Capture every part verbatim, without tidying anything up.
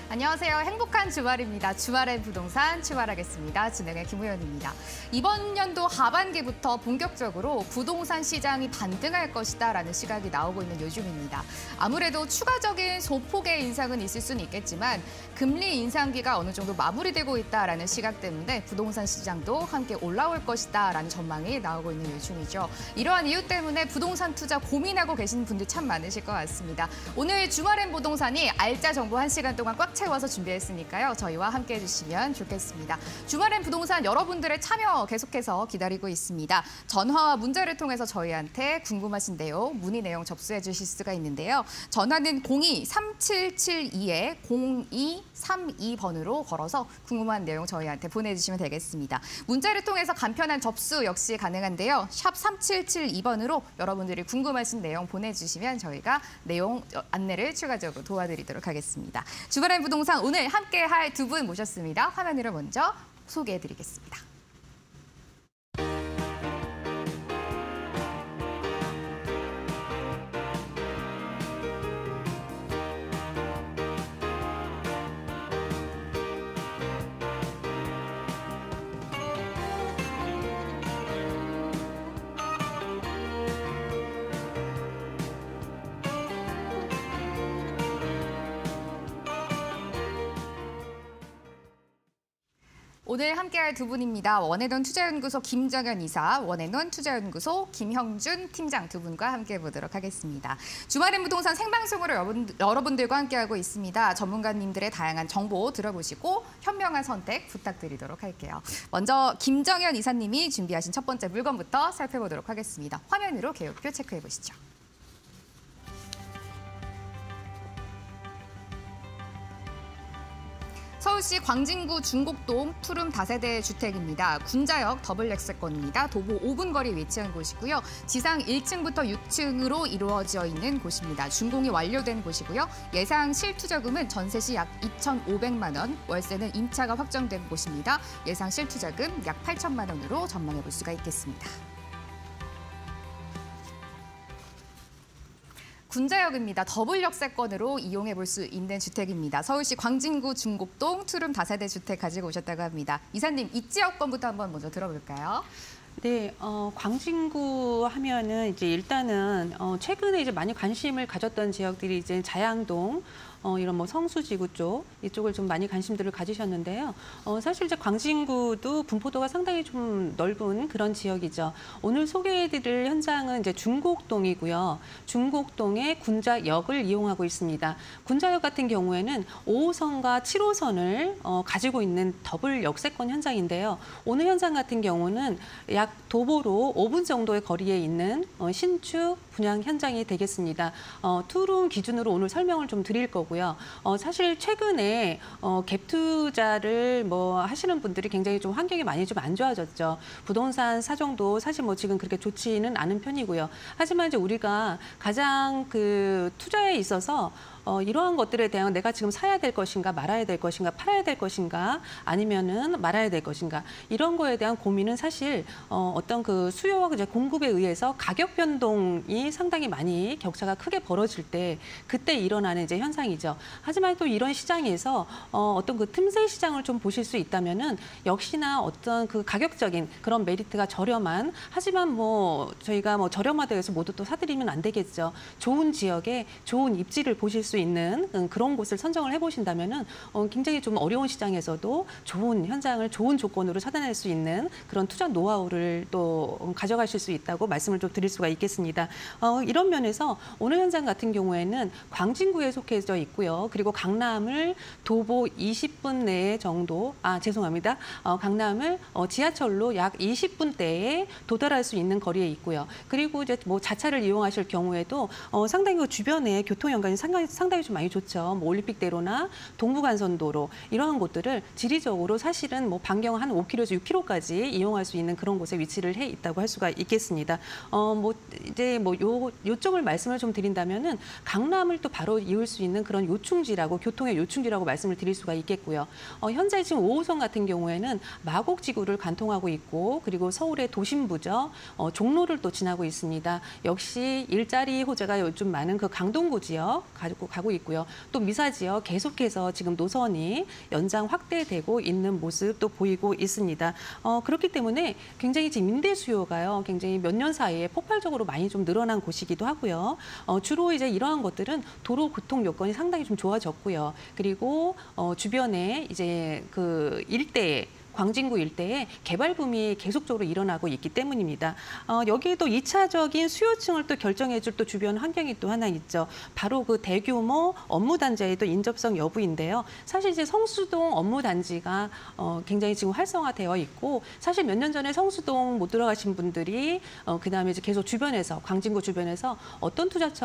안녕하세요. 행복한 주말입니다. 주말의 부동산 출발하겠습니다. 진행의 김우현입니다. 이번 연도 하반기부터 본격적으로 부동산 시장이 반등할 것이다라는 시각이 나오고 있는 요즘입니다. 아무래도 추가적인 소폭의 인상은 있을 수는 있겠지만 금리 인상기가 어느 정도 마무리되고 있다라는 시각 때문에 부동산 시장도 함께 올라올 것이다라는 전망이 나오고 있는 요즘이죠. 이러한 이유 때문에 부동산 투자 고민하고 계신 분들 참 많으실 것 같습니다. 오늘 주말엔 부동산이 알짜 정보 한 시간 동안 꽉 채워서 준비했으니까요. 저희와 함께 해주시면 좋겠습니다. 주말엔 부동산 여러분들의 참여 계속해서 기다리고 있습니다. 전화와 문자를 통해서 저희한테 궁금하신 내용, 문의 내용 접수해 주실 수가 있는데요. 전화는 공이 삼칠칠이 공이삼이 번으로 걸어서 궁금한 내용 저희한테 보내주시면 되겠습니다. 문자를 통해서 간편한 접수 역시 가능한데요. 샵 삼칠칠이 번으로 여러분들이 궁금하신 내용 보내주시면 저희가 내용 안내를 추가적으로 도와드리도록 하겠습니다. 주말엔 부동산 오늘 함께할 두 분 모셨습니다. 화면으로 먼저 소개해드리겠습니다. 오늘 함께할 두 분입니다. 원앤원 투자연구소 김정현 이사, 원앤원 투자연구소 김형준 팀장 두 분과 함께 해보도록 하겠습니다. 주말엔 부동산 생방송으로 여러분, 여러분들과 함께하고 있습니다. 전문가님들의 다양한 정보 들어보시고 현명한 선택 부탁드리도록 할게요. 먼저 김정현 이사님이 준비하신 첫 번째 물건부터 살펴보도록 하겠습니다. 화면으로 개요표 체크해보시죠. 서울시 광진구 중곡동 투룸 다세대 주택입니다. 군자역 더블 역세권입니다. 도보 오 분 거리 위치한 곳이고요. 지상 일 층부터 육 층으로 이루어져 있는 곳입니다. 준공이 완료된 곳이고요. 예상 실투자금은 전세 시 약 이천오백만 원, 월세는 임차가 확정된 곳입니다. 예상 실투자금 약 팔천만 원으로 전망해 볼 수가 있겠습니다. 군자역입니다. 더블 역세권으로 이용해 볼 수 있는 주택입니다. 서울시 광진구 중곡동 투룸 다세대 주택 가지고 오셨다고 합니다. 이사님, 이 지역권부터 한번 먼저 들어볼까요? 네, 어, 광진구 하면은 이제 일단은 어, 최근에 이제 많이 관심을 가졌던 지역들이 이제 자양동, 어, 이런 뭐 성수지구 쪽 이쪽을 좀 많이 관심들을 가지셨는데요. 어, 사실 이제 광진구도 분포도가 상당히 좀 넓은 그런 지역이죠. 오늘 소개해드릴 현장은 이제 중곡동이고요. 중곡동의 군자역을 이용하고 있습니다. 군자역 같은 경우에는 오 호선과 칠 호선을 어, 가지고 있는 더블 역세권 현장인데요. 오늘 현장 같은 경우는 약 도보로 오 분 정도의 거리에 있는 어, 신축 분양 현장이 되겠습니다. 어, 투룸 기준으로 오늘 설명을 좀 드릴 거고요. 어, 사실 최근에 어, 갭 투자를 뭐 하시는 분들이 굉장히 좀 환경이 많이 좀 안 좋아졌죠. 부동산 사정도 사실 뭐 지금 그렇게 좋지는 않은 편이고요. 하지만 이제 우리가 가장 그 투자에 있어서 어, 이러한 것들에 대한 내가 지금 사야 될 것인가 말아야 될 것인가 팔아야 될 것인가 아니면은 말아야 될 것인가 이런 거에 대한 고민은 사실 어, 어떤 그 수요와 이제 공급에 의해서 가격 변동이 상당히 많이 격차가 크게 벌어질 때 그때 일어나는 이제 현상이죠. 하지만 또 이런 시장에서 어, 어떤 그 틈새 시장을 좀 보실 수 있다면은 역시나 어떤 그 가격적인 그런 메리트가 저렴한 하지만 뭐 저희가 뭐 저렴하다고 해서 모두 또 사드리면 안 되겠죠. 좋은 지역에 좋은 입지를 보실 수 있는 그런 곳을 선정을 해보신다면은 어, 굉장히 좀 어려운 시장에서도 좋은 현장을 좋은 조건으로 찾아낼 수 있는 그런 투자 노하우를 또 가져가실 수 있다고 말씀을 좀 드릴 수가 있겠습니다. 어, 이런 면에서 오늘 현장 같은 경우에는 광진구에 속해져 있고요. 그리고 강남을 도보 이십 분 내에 정도, 아 죄송합니다. 어, 강남을 어, 지하철로 약 이십 분대에 도달할 수 있는 거리에 있고요. 그리고 이제 뭐 자차를 이용하실 경우에도 어, 상당히 그 주변에 교통 연관이 상당히 상당히 좀 많이 좋죠. 뭐 올림픽대로나 동부간선도로 이러한 곳들을 지리적으로 사실은 뭐 반경 한 오 킬로미터에서 육 킬로미터까지 이용할 수 있는 그런 곳에 위치를 해 있다고 할 수가 있겠습니다. 어, 뭐 이제 뭐 요 요쪽을 말씀을 좀 드린다면은 강남을 또 바로 이을 수 있는 그런 요충지라고 교통의 요충지라고 말씀을 드릴 수가 있겠고요. 어, 현재 지금 오 호선 같은 경우에는 마곡지구를 관통하고 있고 그리고 서울의 도심부죠. 어, 종로를 또 지나고 있습니다. 역시 일자리 호재가 요즘 많은 그 강동구 지역 가지고 가고 있고요. 또 미사지역 계속해서 지금 노선이 연장 확대되고 있는 모습도 보이고 있습니다. 어, 그렇기 때문에 굉장히 지금 임대 수요가요, 굉장히 몇 년 사이에 폭발적으로 많이 좀 늘어난 곳이기도 하고요. 어, 주로 이제 이러한 것들은 도로 교통 여건이 상당히 좀 좋아졌고요. 그리고 어, 주변에 이제 그 일대에 광진구 일대에 개발 붐이 계속적으로 일어나고 있기 때문입니다. 어, 여기에도 이차적인 수요층을 또 결정해줄 또 주변 환경이 또 하나 있죠. 바로 그 대규모 업무단지의 또 인접성 여부인데요. 사실 이제 성수동 업무단지가 어, 굉장히 지금 활성화되어 있고, 사실 몇 년 전에 성수동 못 들어가신 분들이 어, 그다음에 이제 계속 주변에서, 광진구 주변에서 어떤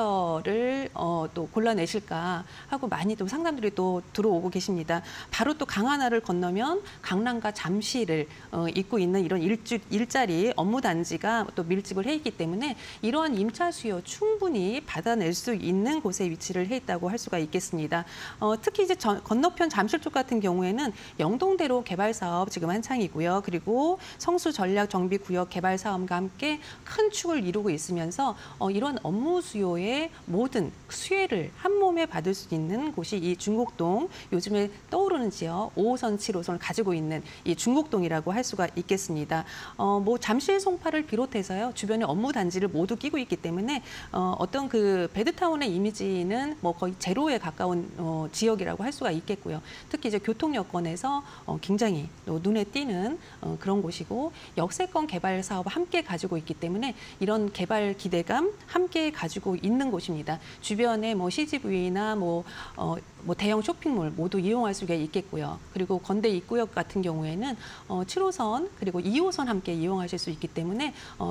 투자처를 어, 또 골라내실까 하고 많이 또 상담들이 또 들어오고 계십니다. 바로 또 강하나를 건너면 강남과 잠시를 어, 잇고 있는 이런 일주, 일자리 업무단지가 또 밀집을 해 있기 때문에 이러한 임차 수요 충분히 받아낼 수 있는 곳에 위치를 해 있다고 할 수가 있겠습니다. 어, 특히 이제 전, 건너편 잠실 쪽 같은 경우에는 영동대로 개발 사업 지금 한창이고요. 그리고 성수 전략 정비 구역 개발 사업과 함께 큰 축을 이루고 있으면서 어, 이런 업무 수요의 모든 수혜를 한 몸에 받을 수 있는 곳이 이 중곡동, 요즘에 떠오르는 지역 오 호선, 칠 호선을 가지고 있는 이 중곡동이라고 할 수가 있겠습니다. 어, 뭐 잠실 송파를 비롯해서요, 주변에 업무 단지를 모두 끼고 있기 때문에 어, 어떤 그 배드타운의 이미지는 뭐 거의 제로에 가까운 어, 지역이라고 할 수가 있겠고요. 특히 이제 교통 여건에서 어, 굉장히 눈에 띄는 어, 그런 곳이고, 역세권 개발 사업을 함께 가지고 있기 때문에 이런 개발 기대감 함께 가지고 있는 곳입니다. 주변에 뭐 씨지브이나 뭐 어, 뭐 대형 쇼핑몰 모두 이용할 수가 있겠고요. 그리고 건대 입구역 같은 경우에는 어, 칠 호선 그리고 이 호선 함께 이용하실 수 있기 때문에 어,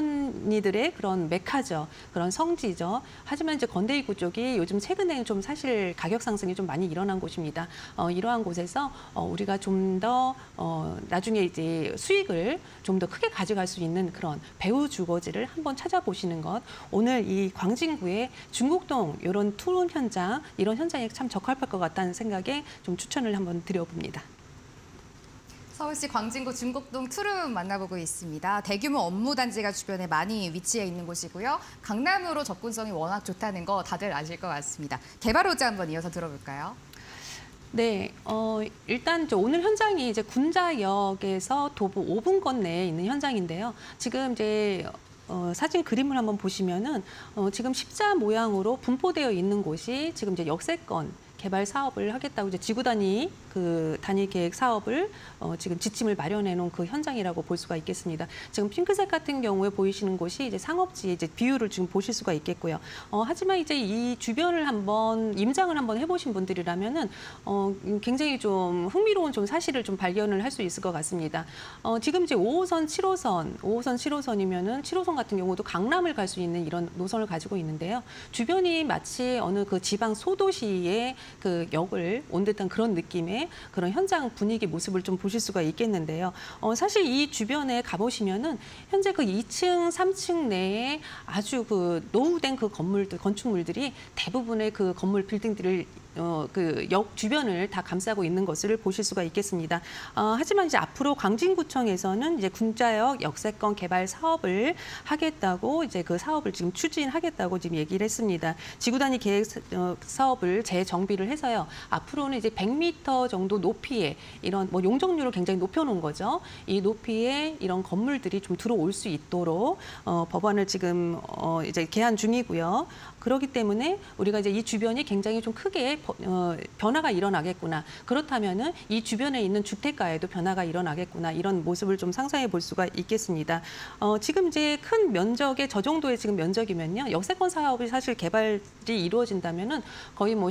젊은이들의 그런 메카죠. 그런 성지죠. 하지만 이제 건대 입구 쪽이 요즘 최근에 좀 사실 가격 상승이 좀 많이 일어난 곳입니다. 어, 이러한 곳에서 어, 우리가 좀 더 어, 나중에 이제 수익을 좀 더 크게 가져갈 수 있는 그런 배후 주거지를 한번 찾아보시는 것. 오늘 이 광진구의 중곡동 이런 투룸 현장, 이런 현장에 참 적합할 것 같다는 생각에 좀 추천을 한번 드려봅니다. 서울시 광진구 중곡동 투룸 만나보고 있습니다. 대규모 업무단지가 주변에 많이 위치해 있는 곳이고요. 강남으로 접근성이 워낙 좋다는 거 다들 아실 것 같습니다. 개발 호재 한번 이어서 들어볼까요? 네, 어, 일단 저 오늘 현장이 이제 군자역에서 도보 오 분권 내에 있는 현장인데요. 지금 이제 어, 사진 그림을 한번 보시면은 어, 지금 십자 모양으로 분포되어 있는 곳이 지금 이제 역세권 개발 사업을 하겠다고 이제 지구 단위 그 단위 계획 사업을 어, 지금 지침을 마련해 놓은 그 현장이라고 볼 수가 있겠습니다. 지금 핑크색 같은 경우에 보이시는 곳이 이제 상업지 이제 비율을 지금 보실 수가 있겠고요. 어, 하지만 이제 이 주변을 한번 임장을 한번 해보신 분들이라면은 어, 굉장히 좀 흥미로운 좀 사실을 좀 발견을 할 수 있을 것 같습니다. 어, 지금 이제 오 호선, 칠 호선, 오 호선, 칠 호선이면은 칠 호선 같은 경우도 강남을 갈 수 있는 이런 노선을 가지고 있는데요. 주변이 마치 어느 그 지방 소도시의 그 역을 온 듯한 그런 느낌의 그런 현장 분위기 모습을 좀 보실 수가 있겠는데요. 어, 사실 이 주변에 가보시면은 현재 그 이 층, 삼 층 내에 아주 그 노후된 그 건물들, 건축물들이 대부분의 그 건물 빌딩들을 어, 그 역 주변을 다 감싸고 있는 것을 보실 수가 있겠습니다. 어, 하지만 이제 앞으로 광진구청에서는 이제 군자역 역세권 개발 사업을 하겠다고 이제 그 사업을 지금 추진하겠다고 지금 얘기를 했습니다. 지구 단위 계획 어, 사업을 재정비를 해서요. 앞으로는 이제 백 미터 정도 높이에 이런 뭐 용적률을 굉장히 높여놓은 거죠. 이 높이에 이런 건물들이 좀 들어올 수 있도록 어, 법안을 지금 어, 이제 개안 중이고요. 그렇기 때문에 우리가 이제 이 주변이 굉장히 좀 크게 어, 변화가 일어나겠구나. 그렇다면은 이 주변에 있는 주택가에도 변화가 일어나겠구나. 이런 모습을 좀 상상해 볼 수가 있겠습니다. 어, 지금 이제 큰 면적의 저 정도의 지금 면적이면요. 역세권 사업이 사실 개발이 이루어진다면은 거의 뭐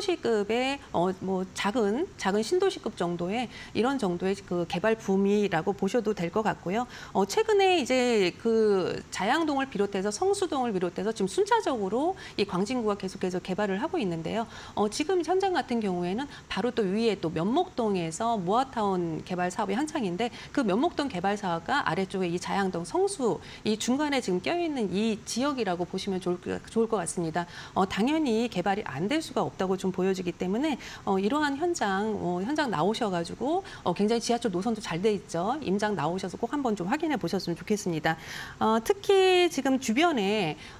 신도시급의 어, 뭐 작은 작은 신도시급 정도의 이런 정도의 그 개발 붐이라고 보셔도 될 것 같고요. 어, 최근에 이제 그 자양동을 비롯해서 성수동을 비롯해서 지금 순차적으로 이 광진구가 계속해서 개발을 하고 있는데요. 어, 지금 현장 같은 경우에는 바로 또 위에 또 면목동에서 모아타운 개발 사업이 한창인데 그 면목동 개발 사업가 아래쪽에 이 자양동 성수 이 중간에 지금 껴있는 이 지역이라고 보시면 좋을, 좋을 것 같습니다. 어, 당연히 개발이 안 될 수가 없다고 좀 보여지기 때문에 어, 이러한 현장 어, 현장 나오셔가지고 어, 굉장히 지하철 노선도 잘 돼 있죠. 임장 나오셔서 꼭 한번 좀 확인해 보셨으면 좋겠습니다. 어, 특히 지금 주변에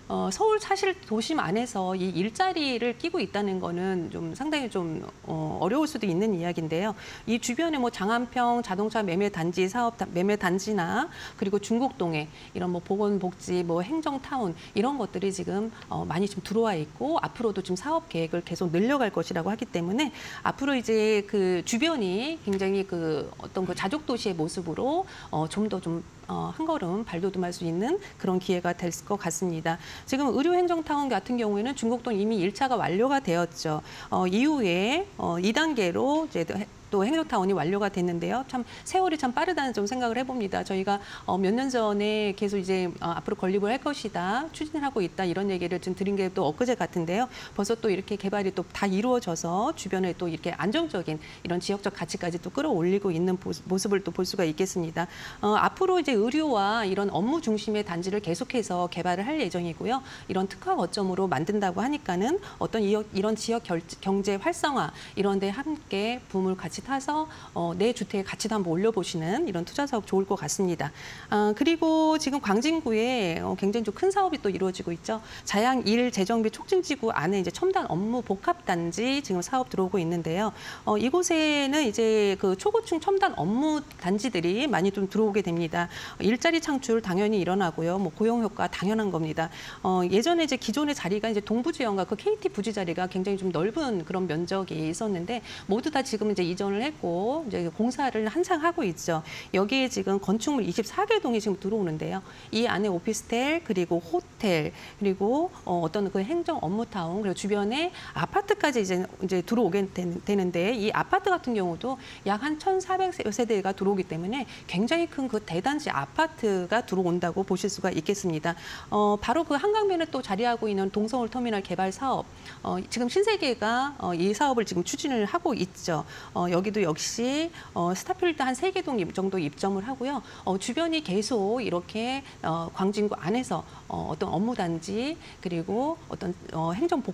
어, 서울 사실 도심 안에서 이 일자리를 끼고 있다는 거는 좀 상당히 좀 어, 어려울 수도 있는 이야기인데요. 이 주변에 뭐 장안평 자동차 매매 단지 사업 매매 단지나 그리고 중곡동에 이런 뭐 보건복지, 뭐 행정타운 이런 것들이 지금 어, 많이 좀 들어와 있고 앞으로도 지금 사업 계획을 계속 늘려갈 것이라고 하기 때문에 앞으로 이제 그 주변이 굉장히 그 어떤 그 자족 도시의 모습으로 어, 좀 더 좀 어, 한 걸음 발돋움할 수 있는 그런 기회가 될 것 같습니다. 지금 의료행정타운 같은 경우에는 중곡동 이미 일 차가 완료가 되었죠. 어, 이후에 어, 이 단계로 이제 또 행정타운이 완료가 됐는데요. 참 세월이 참 빠르다는 좀 생각을 해봅니다. 저희가 어, 몇 년 전에 계속 이제 어, 앞으로 건립을 할 것이다, 추진을 하고 있다 이런 얘기를 좀 드린 게 또 엊그제 같은데요. 벌써 또 이렇게 개발이 또 다 이루어져서 주변에 또 이렇게 안정적인 이런 지역적 가치까지 또 끌어올리고 있는 모습을 또 볼 수가 있겠습니다. 어, 앞으로 이제 의료와 이런 업무 중심의 단지를 계속해서 개발을 할 예정이고요. 이런 특화 거점으로 만든다고 하니까는 어떤 이런 지역 경제 활성화 이런 데 함께 붐을 같이 타서 어, 내 주택의 가치도 한번 올려보시는 이런 투자 사업 좋을 것 같습니다. 어, 그리고 지금 광진구에 어, 굉장히 좀 큰 사업이 또 이루어지고 있죠. 자양 일 재정비 촉진지구 안에 이제 첨단 업무 복합단지 지금 사업 들어오고 있는데요. 어, 이곳에는 이제 그 초고층 첨단 업무 단지들이 많이 좀 들어오게 됩니다. 일자리 창출 당연히 일어나고요. 뭐 고용 효과 당연한 겁니다. 어, 예전에 이제 기존의 자리가 이제 동부지역과 그 케이티 부지 자리가 굉장히 좀 넓은 그런 면적이 있었는데 모두 다 지금 이제 이전을 했고 이제 공사를 한창 하고 있죠. 여기에 지금 건축물 이십사 개 동이 지금 들어오는데요. 이 안에 오피스텔 그리고 호텔 그리고 어, 어떤 그 행정 업무타운 그리고 주변에 아파트까지 이제 이제 들어오게 되는데 이 아파트 같은 경우도 약 한 천사백 세대가 들어오기 때문에 굉장히 큰 그 대단지 아파트가 들어온다고 보실 수가 있겠습니다. 어, 바로 그 한강변에 또 자리하고 있는 동서울 터미널 개발 사업 어, 지금 신세계가 어, 이 사업을 지금 추진을 하고 있죠. 어, 여기도 역시 어, 스타필드 한 세 개 동 정도 입점을 하고요. 어, 주변이 계속 이렇게 어, 광진구 안에서 어, 어떤 업무단지 그리고 어떤 어,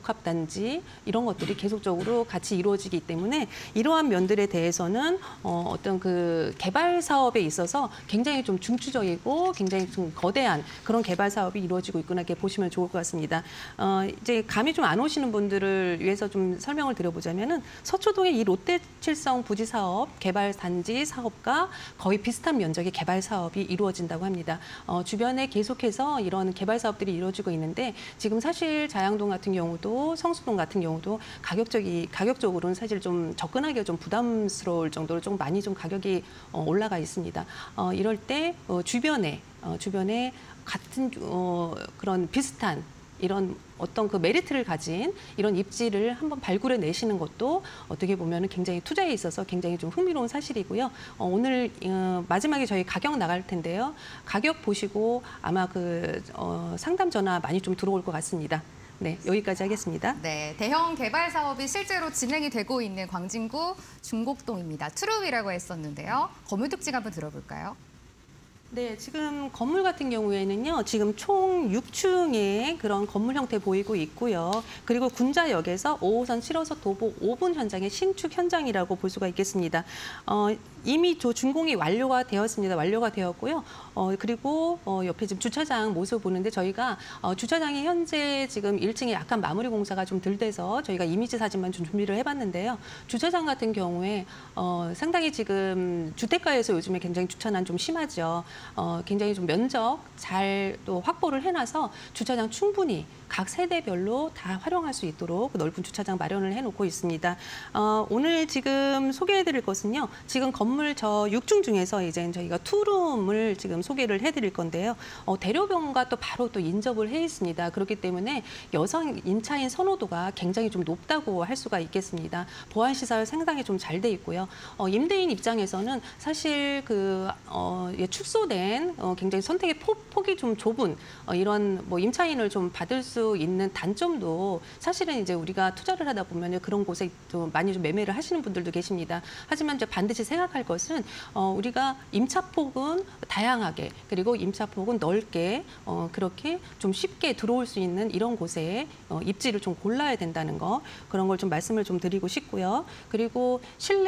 행정복합단지 이런 것들이 계속적으로 같이 이루어지기 때문에 이러한 면들에 대해서는 어, 어떤 그 개발 사업에 있어서 굉장히 좀 중추적이고 굉장히 좀 거대한 그런 개발 사업이 이루어지고 있구나 이렇게 보시면 좋을 것 같습니다. 어, 이제 감이 좀 안 오시는 분들을 위해서 좀 설명을 드려보자면은 서초동의 이 롯데칠성 부지 사업 개발 단지 사업과 거의 비슷한 면적의 개발 사업이 이루어진다고 합니다. 어, 주변에 계속해서 이런 개발 사업들이 이루어지고 있는데 지금 사실 자양동 같은 경우도 성수동 같은 경우도 가격적이 가격적으로는 사실 좀 접근하기가 좀 부담스러울 정도로 좀 많이 좀 가격이 어, 올라가 있습니다. 어, 이럴 때 어, 주변에 어, 주변에 같은 어, 그런 비슷한 이런 어떤 그 메리트를 가진 이런 입지를 한번 발굴해 내시는 것도 어떻게 보면 굉장히 투자에 있어서 굉장히 좀 흥미로운 사실이고요. 어, 오늘 어, 마지막에 저희 가격 나갈 텐데요. 가격 보시고 아마 그 어, 상담 전화 많이 좀 들어올 것 같습니다. 네, 여기까지 하겠습니다. 네, 대형 개발 사업이 실제로 진행이 되고 있는 광진구 중곡동입니다. 트루이라고 했었는데요. 건물 특징 한번 들어볼까요? 네, 지금 건물 같은 경우에는요, 지금 총 육 층의 그런 건물 형태 보이고 있고요. 그리고 군자역에서 오 호선 칠 호선 도보 오 분 현장의 신축 현장이라고 볼 수가 있겠습니다. 어, 이미 저 준공이 완료가 되었습니다. 완료가 되었고요. 어, 그리고 어, 옆에 지금 주차장 모습 보는데 저희가 어, 주차장이 현재 지금 일 층에 약간 마무리 공사가 좀 덜 돼서 저희가 이미지 사진만 좀 준비를 해봤는데요. 주차장 같은 경우에 어, 상당히 지금 주택가에서 요즘에 굉장히 주차난 좀 심하죠. 어, 굉장히 좀 면적 잘 또 확보를 해놔서 주차장 충분히 각 세대별로 다 활용할 수 있도록 넓은 주차장 마련을 해놓고 있습니다. 어, 오늘 지금 소개해드릴 것은요. 지금 건물 저 육 층 중에서 이제 저희가 투룸을 지금 소개를 해드릴 건데요. 어, 대로변과 또 바로 또 인접을 해 있습니다. 그렇기 때문에 여성 임차인 선호도가 굉장히 좀 높다고 할 수가 있겠습니다. 보안 시설 상당히 좀 잘 돼 있고요. 어, 임대인 입장에서는 사실 그 어, 축소된 어, 굉장히 선택의 폭, 폭이 좀 좁은 어, 이런 뭐 임차인을 좀 받을 수 수 있는 단점도 사실은 이제 우리가 투자를 하다 보면 그런 곳에 또 많이 좀 매매를 하시는 분들도 계십니다. 하지만 이제 반드시 생각할 것은 어, 우리가 임차폭은 다양하게 그리고 임차폭은 넓게 어, 그렇게 좀 쉽게 들어올 수 있는 이런 곳에 어, 입지를 좀 골라야 된다는 거 그런 걸 좀 말씀을 좀 드리고 싶고요. 그리고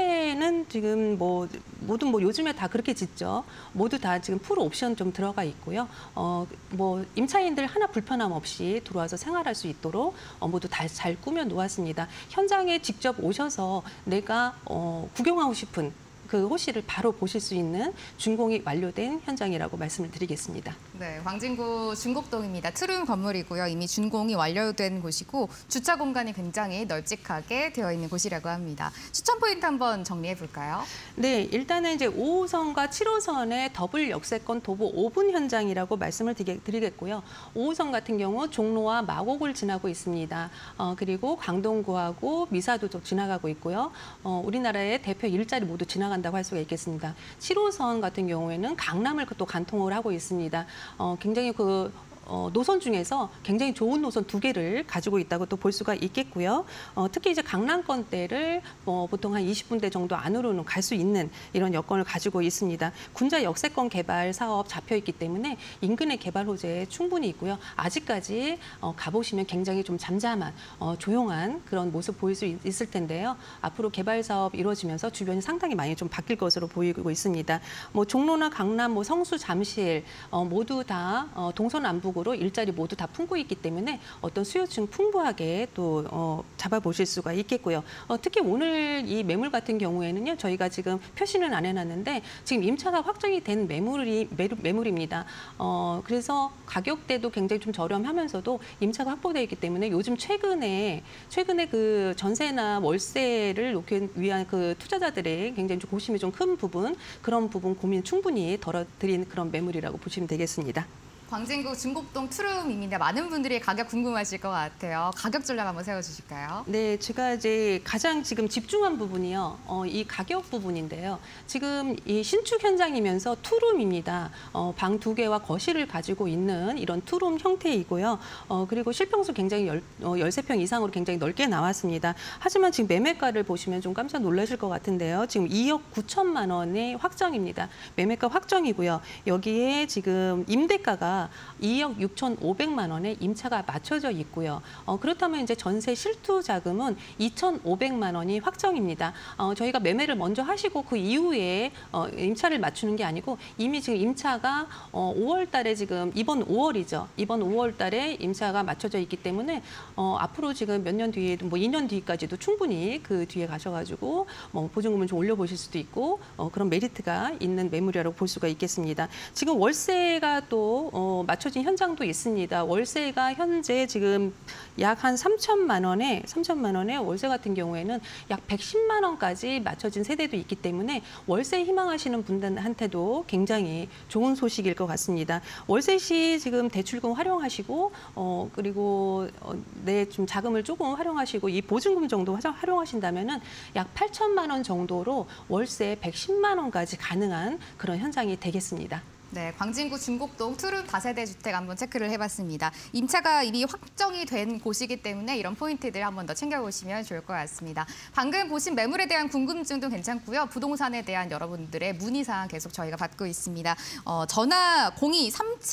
실내는 지금 뭐 모두 뭐 요즘에 다 그렇게 짓죠. 모두 다 지금 풀 옵션 좀 들어가 있고요. 어, 뭐 임차인들 하나 불편함 없이 들어와서 생활할 수 있도록 어, 모두 다 잘 꾸며 놓았습니다. 현장에 직접 오셔서 내가 어, 구경하고 싶은 그 호실을 바로 보실 수 있는 준공이 완료된 현장이라고 말씀을 드리겠습니다. 네, 광진구 중곡동입니다. 트룸 건물이고요. 이미 준공이 완료된 곳이고 주차 공간이 굉장히 널찍하게 되어 있는 곳이라고 합니다. 추천 포인트 한번 정리해 볼까요? 네, 일단은 이제 오 호선과 칠 호선의 더블 역세권 도보 오 분 현장이라고 말씀을 드리겠고요. 오 호선 같은 경우 종로와 마곡을 지나고 있습니다. 어, 그리고 강동구하고 미사도 쪽 지나가고 있고요. 어, 우리나라의 대표 일자리 모두 지나간다고 할 수가 있겠습니다. 칠 호선 같은 경우에는 강남을 또 관통을 하고 있습니다. 어, 굉장히 그 어, 노선 중에서 굉장히 좋은 노선 두 개를 가지고 있다고 또 볼 수가 있겠고요. 어, 특히 이제 강남권대를 뭐 보통 한 이십 분대 정도 안으로는 갈 수 있는 이런 여건을 가지고 있습니다. 군자 역세권 개발 사업 잡혀 있기 때문에 인근의 개발 호재 충분히 있고요. 아직까지 어, 가보시면 굉장히 좀 잠잠한 어, 조용한 그런 모습 보일 수 있, 있을 텐데요. 앞으로 개발 사업 이루어지면서 주변이 상당히 많이 좀 바뀔 것으로 보이고 있습니다. 뭐 종로나 강남, 뭐 성수, 잠실 어, 모두 다 어, 동서남북 으로 일자리 모두 다 품고 있기 때문에 어떤 수요층 풍부하게 또 어, 잡아보실 수가 있겠고요. 어, 특히 오늘 이 매물 같은 경우에는요, 저희가 지금 표시는 안 해놨는데 지금 임차가 확정이 된 매물이 매물, 매물입니다. 어, 그래서 가격대도 굉장히 좀 저렴하면서도 임차가 확보되어 있기 때문에 요즘 최근에 최근에 그 전세나 월세를 놓기 위한 그 투자자들의 굉장히 좀 고심이 좀 큰 부분 그런 부분 고민 충분히 덜어드린 그런 매물이라고 보시면 되겠습니다. 광진구 중곡동 투룸입니다. 많은 분들이 가격 궁금하실 것 같아요. 가격 전략 한번 세워주실까요? 네, 제가 이제 가장 지금 집중한 부분이요. 어, 이 가격 부분인데요. 지금 이 신축 현장이면서 투룸입니다. 어, 방 두 개와 거실을 가지고 있는 이런 투룸 형태이고요. 어, 그리고 실평수 굉장히 열, 어, 열세 평 이상으로 굉장히 넓게 나왔습니다. 하지만 지금 매매가를 보시면 좀 깜짝 놀라실 것 같은데요. 지금 이억 구천만 원의 확정입니다. 매매가 확정이고요. 여기에 지금 임대가가 이억 육천오백만 원에 임차가 맞춰져 있고요. 어, 그렇다면 이제 전세 실투 자금은 이천오백만 원이 확정입니다. 어, 저희가 매매를 먼저 하시고 그 이후에 어, 임차를 맞추는 게 아니고 이미 지금 임차가 어, 오월 달에 지금 이번 오월이죠. 이번 오월 달에 임차가 맞춰져 있기 때문에 어, 앞으로 지금 몇 년 뒤에도 뭐 이 년 뒤까지도 충분히 그 뒤에 가셔가지고 뭐 보증금을 좀 올려보실 수도 있고 어, 그런 메리트가 있는 매물이라고 볼 수가 있겠습니다. 지금 월세가 또 어, 어, 맞춰진 현장도 있습니다. 월세가 현재 지금 약 한 삼천만 원에 삼천만 원에 월세 같은 경우에는 약 백십만 원까지 맞춰진 세대도 있기 때문에 월세 희망하시는 분들한테도 굉장히 좋은 소식일 것 같습니다. 월세 시 지금 대출금 활용하시고 어, 그리고 어, 내 좀 자금을 조금 활용하시고 이 보증금 정도 활용하신다면은 약 팔천만 원 정도로 월세 백십만 원까지 가능한 그런 현장이 되겠습니다. 네, 광진구 중곡동 투룸 다세대 주택 한번 체크를 해봤습니다. 임차가 이미 확정이 된 곳이기 때문에 이런 포인트들 한번 더 챙겨보시면 좋을 것 같습니다. 방금 보신 매물에 대한 궁금증도 괜찮고요. 부동산에 대한 여러분들의 문의사항 계속 저희가 받고 있습니다. 어, 전화 공이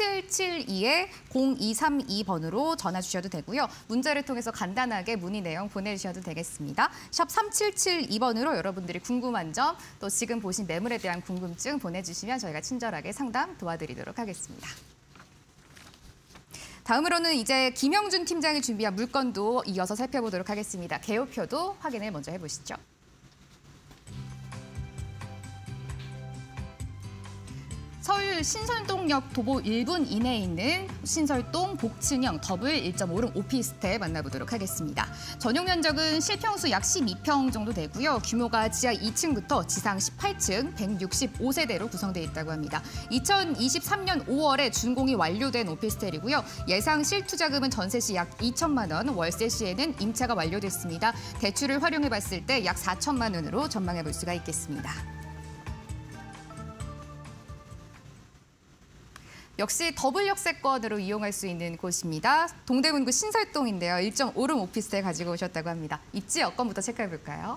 삼칠칠이 공이삼이 번으로 전화 주셔도 되고요. 문자를 통해서 간단하게 문의 내용 보내주셔도 되겠습니다. 샵 삼칠칠이 번으로 여러분들이 궁금한 점, 또 지금 보신 매물에 대한 궁금증 보내주시면 저희가 친절하게 상담 도와드리도록 하겠습니다. 다음으로는 이제 김영준 팀장이 준비한 물건도 이어서 살펴보도록 하겠습니다. 개요표도 확인을 먼저 해보시죠. 서울 신설동역 도보 일 분 이내에 있는 신설동 복층형 더블 일 점 오 룸 오피스텔 만나보도록 하겠습니다. 전용 면적은 실평수 약 십이 평 정도 되고요. 규모가 지하 이 층부터 지상 십팔 층 백육십오 세대로 구성되어 있다고 합니다. 이천이십삼 년 오월에 준공이 완료된 오피스텔이고요. 예상 실투자금은 전세 시 약 이천만 원, 월세 시에는 임차가 완료됐습니다. 대출을 활용해봤을 때 약 사천만 원으로 전망해볼 수가 있겠습니다. 역시 더블 역세권으로 이용할 수 있는 곳입니다. 동대문구 신설동인데요. 일 점 오 룸 오피스텔 가지고 오셨다고 합니다. 입지 여건부터 체크해 볼까요?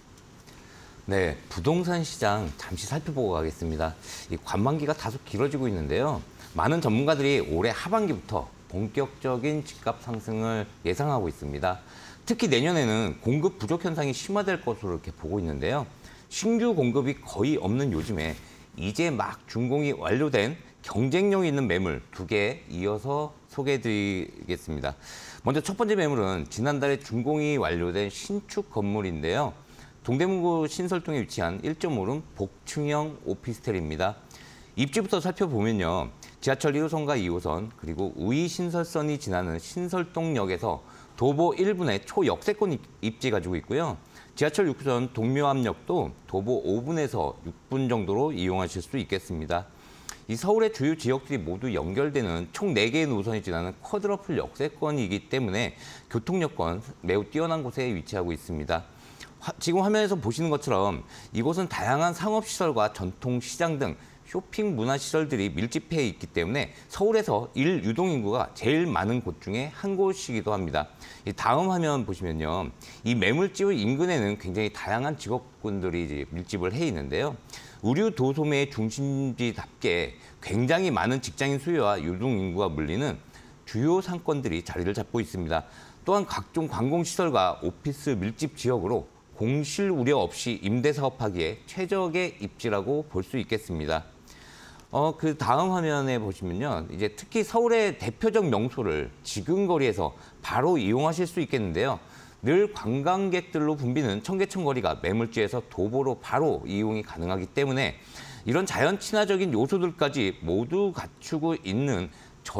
네, 부동산 시장 잠시 살펴보고 가겠습니다. 이 관망기가 다소 길어지고 있는데요. 많은 전문가들이 올해 하반기부터 본격적인 집값 상승을 예상하고 있습니다. 특히 내년에는 공급 부족 현상이 심화될 것으로 이렇게 보고 있는데요. 신규 공급이 거의 없는 요즘에 이제 막 준공이 완료된 경쟁력 있는 매물 두 개 이어서 소개해드리겠습니다. 먼저 첫 번째 매물은 지난달에 준공이 완료된 신축 건물인데요. 동대문구 신설동에 위치한 일 점 오 룸 복층형 오피스텔입니다. 입지부터 살펴보면요. 지하철 일 호선과 이 호선 그리고 우이 신설선이 지나는 신설동역에서 도보 일 분의 초역세권 입지 가지고 있고요. 지하철 육 호선 동묘암역도 도보 오 분에서 육 분 정도로 이용하실 수 있겠습니다. 이 서울의 주요 지역들이 모두 연결되는 총 네 개의 노선이 지나는 쿼드러플 역세권이기 때문에 교통 여건 매우 뛰어난 곳에 위치하고 있습니다. 화, 지금 화면에서 보시는 것처럼 이곳은 다양한 상업시설과 전통시장 등 쇼핑 문화시설들이 밀집해 있기 때문에 서울에서 일 유동인구가 제일 많은 곳 중에 한 곳이기도 합니다. 이 다음 화면 보시면요. 이 매물지구 인근에는 굉장히 다양한 직업군들이 이제 밀집을 해 있는데요. 의류 도소매의 중심지답게 굉장히 많은 직장인 수요와 유동인구가 몰리는 주요 상권들이 자리를 잡고 있습니다. 또한 각종 관공시설과 오피스 밀집 지역으로 공실 우려 없이 임대 사업하기에 최적의 입지라고 볼 수 있겠습니다. 어, 그 다음 화면에 보시면요. 이제 특히 서울의 대표적 명소를 지근거리에서 바로 이용하실 수 있겠는데요. 늘 관광객들로 붐비는 청계천 거리가 매물지에서 도보로 바로 이용이 가능하기 때문에 이런 자연 친화적인 요소들까지 모두 갖추고 있는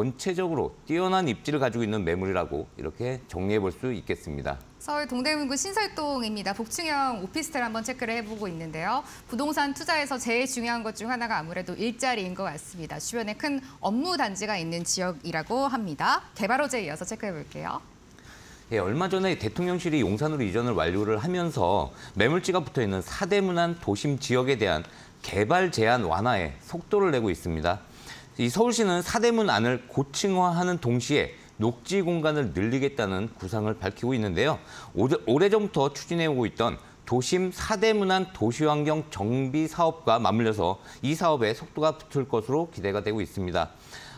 전체적으로 뛰어난 입지를 가지고 있는 매물이라고 이렇게 정리해 볼 수 있겠습니다. 서울 동대문구 신설동입니다. 복층형 오피스텔 한번 체크를 해보고 있는데요. 부동산 투자에서 제일 중요한 것 중 하나가 아무래도 일자리인 것 같습니다. 주변에 큰 업무 단지가 있는 지역이라고 합니다. 개발 호재에 이어서 체크해 볼게요. 예, 얼마 전에 대통령실이 용산으로 이전을 완료를 하면서 매물지가 붙어있는 사대문안 도심 지역에 대한 개발 제한 완화에 속도를 내고 있습니다. 이 서울시는 사대문안을 고층화하는 동시에 녹지 공간을 늘리겠다는 구상을 밝히고 있는데요. 오래전부터 추진해오고 있던 도심 사대문안 도시환경 정비 사업과 맞물려서 이 사업에 속도가 붙을 것으로 기대가 되고 있습니다.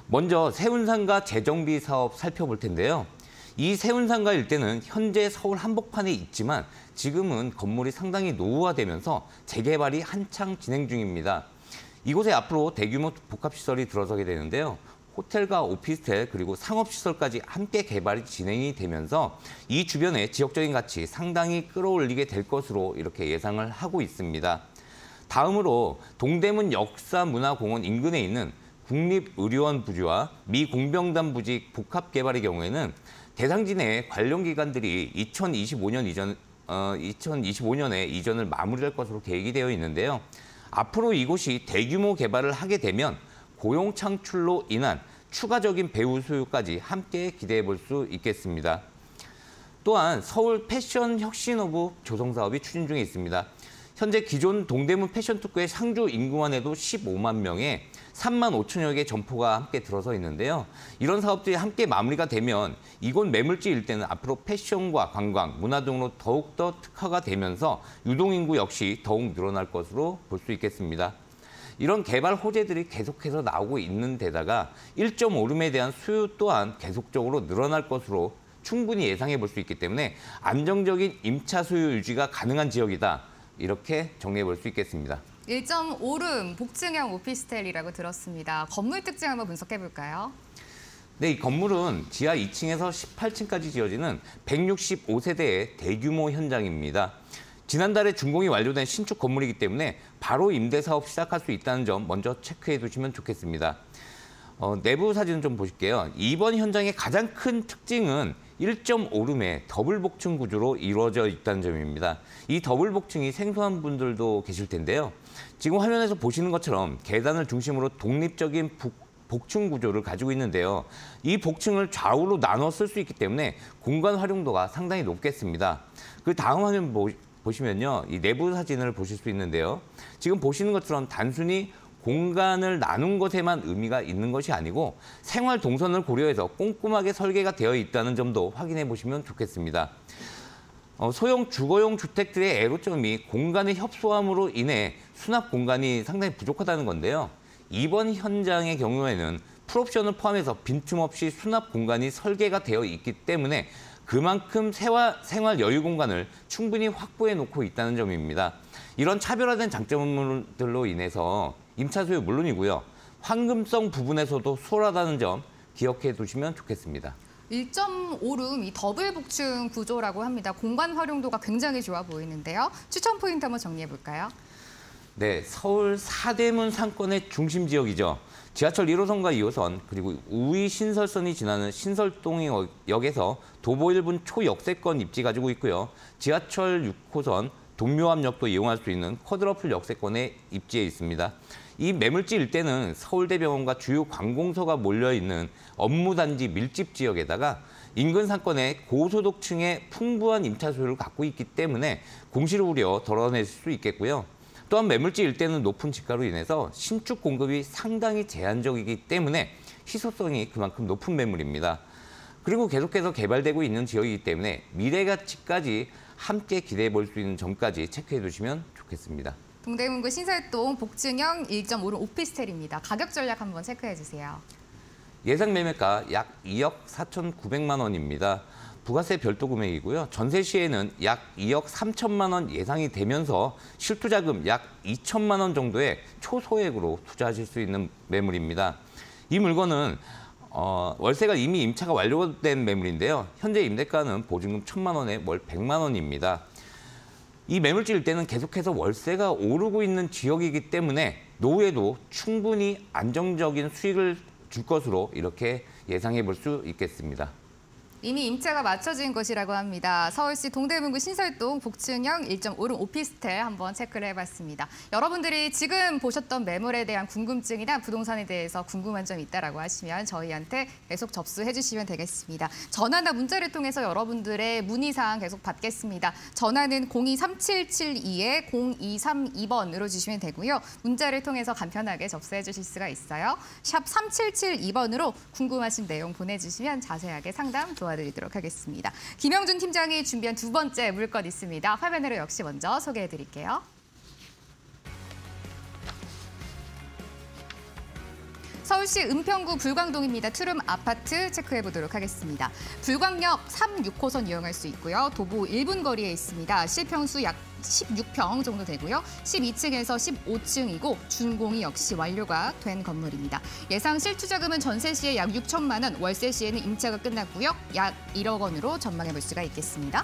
먼저 세운상가 재정비 사업 살펴볼 텐데요. 이 세운상가 일대는 현재 서울 한복판에 있지만 지금은 건물이 상당히 노후화되면서 재개발이 한창 진행 중입니다. 이곳에 앞으로 대규모 복합시설이 들어서게 되는데요. 호텔과 오피스텔 그리고 상업시설까지 함께 개발이 진행이 되면서 이 주변의 지역적인 가치 상당히 끌어올리게 될 것으로 이렇게 예상을 하고 있습니다. 다음으로 동대문 역사문화공원 인근에 있는 국립의료원 부지와 미공병단 부지 복합개발의 경우에는 대상지 내 관련 기관들이 이천이십오 년 이전, 어, 이천이십오 년에 이전을 마무리할 것으로 계획이 되어 있는데요. 앞으로 이곳이 대규모 개발을 하게 되면 고용 창출로 인한 추가적인 배우 수요까지 함께 기대해 볼 수 있겠습니다. 또한 서울 패션 혁신허브 조성 사업이 추진 중에 있습니다. 현재 기존 동대문 패션특구의 상주 인구만 해도 십오만 명에 삼만 오천여 개의 점포가 함께 들어서 있는데요. 이런 사업들이 함께 마무리가 되면 이곳 매물지 일대는 앞으로 패션과 관광, 문화 등으로 더욱더 특화가 되면서 유동인구 역시 더욱 늘어날 것으로 볼 수 있겠습니다. 이런 개발 호재들이 계속해서 나오고 있는 데다가 일 점 오 룸에 대한 수요 또한 계속적으로 늘어날 것으로 충분히 예상해 볼 수 있기 때문에 안정적인 임차 수요 유지가 가능한 지역이다. 이렇게 정리해 볼 수 있겠습니다. 일 점 오 룸 복층형 오피스텔이라고 들었습니다. 건물 특징 한번 분석해 볼까요? 네, 이 건물은 지하 이 층에서 십팔 층까지 지어지는 백육십오 세대의 대규모 현장입니다. 지난달에 준공이 완료된 신축 건물이기 때문에 바로 임대 사업 시작할 수 있다는 점 먼저 체크해 두시면 좋겠습니다. 어, 내부 사진을 좀 보실게요. 이번 현장의 가장 큰 특징은 일 점 오 룸의 더블 복층 구조로 이루어져 있다는 점입니다. 이 더블 복층이 생소한 분들도 계실 텐데요. 지금 화면에서 보시는 것처럼 계단을 중심으로 독립적인 복, 복층 구조를 가지고 있는데요. 이 복층을 좌우로 나눠 쓸 수 있기 때문에 공간 활용도가 상당히 높겠습니다. 그 다음 화면 보, 보시면요. 이 내부 사진을 보실 수 있는데요. 지금 보시는 것처럼 단순히 공간을 나눈 것에만 의미가 있는 것이 아니고 생활 동선을 고려해서 꼼꼼하게 설계가 되어 있다는 점도 확인해 보시면 좋겠습니다. 어, 소형 주거용 주택들의 애로점이 공간의 협소함으로 인해 수납 공간이 상당히 부족하다는 건데요. 이번 현장의 경우에는 풀옵션을 포함해서 빈틈없이 수납 공간이 설계가 되어 있기 때문에 그만큼 생활, 생활 여유 공간을 충분히 확보해 놓고 있다는 점입니다. 이런 차별화된 장점들로 인해서 임차 수요 물론이고요. 황금성 부분에서도 수월하다는 점 기억해 두시면 좋겠습니다. 일 점 오 룸 이 더블 복층 구조라고 합니다. 공간 활용도가 굉장히 좋아 보이는데요. 추천 포인트 한번 정리해 볼까요? 네, 서울 사대문 상권의 중심 지역이죠. 지하철 일 호선과 이 호선 그리고 우이 신설선이 지나는 신설동역에서 도보 일 분 초역세권 입지 가지고 있고요. 지하철 육 호선 동묘암역도 이용할 수 있는 쿼드러플 역세권에 입지해 있습니다. 이 매물지 일대는 서울대병원과 주요 관공서가 몰려있는 업무단지 밀집 지역에다가 인근 상권의 고소득층의 풍부한 임차 수요를 갖고 있기 때문에 공실 우려 덜어낼 수 있겠고요. 또한 매물지 일대는 높은 지가로 인해서 신축 공급이 상당히 제한적이기 때문에 희소성이 그만큼 높은 매물입니다. 그리고 계속해서 개발되고 있는 지역이기 때문에 미래 가치까지 함께 기대해 볼 수 있는 점까지 체크해 두시면 좋겠습니다. 동대문구 신설동 복층형 일 점 오 룸 오피스텔입니다. 가격 전략 한번 체크해 주세요. 예상 매매가 약 이억 사천구백만 원입니다. 부가세 별도 금액이고요. 전세 시에는 약 이억 삼천만 원 예상이 되면서 실투자금 약 이천만 원 정도의 초소액으로 투자하실 수 있는 매물입니다. 이 물건은 어, 월세가 이미 임차가 완료된 매물인데요. 현재 임대가는 보증금 천만 원에 월 백만 원입니다. 이 매물지 일대는 계속해서 월세가 오르고 있는 지역이기 때문에 노후에도 충분히 안정적인 수익을 줄 것으로 이렇게 예상해 볼 수 있겠습니다. 이미 임차가 맞춰진 곳이라고 합니다. 서울시 동대문구 신설동 복층형 일 점 오 룸 오피스텔 한번 체크를 해봤습니다. 여러분들이 지금 보셨던 매물에 대한 궁금증이나 부동산에 대해서 궁금한 점이 있다라고 하시면 저희한테 계속 접수해 주시면 되겠습니다. 전화나 문자를 통해서 여러분들의 문의사항 계속 받겠습니다. 전화는 공이 삼칠칠이 공이삼이 번으로 주시면 되고요. 문자를 통해서 간편하게 접수해 주실 수가 있어요. 샵 삼칠칠이 번으로 궁금하신 내용 보내주시면 자세하게 상담 도와드립니다. 도와드리도록 하겠습니다. 김영준 팀장이 준비한 두 번째 물건 있습니다. 화면으로 역시 먼저 소개해드릴게요. 서울시 은평구 불광동입니다. 투룸 아파트 체크해보도록 하겠습니다. 불광역 삼, 육 호선 이용할 수 있고요. 도보 일 분 거리에 있습니다. 실평수 약 십육 평 정도 되고요. 십이 층에서 십오 층이고 준공이 역시 완료가 된 건물입니다. 예상 실투자금은 전세 시에 약 육천만 원, 월세 시에는 임차가 끝났고요. 약 일억 원으로 전망해 볼 수가 있겠습니다.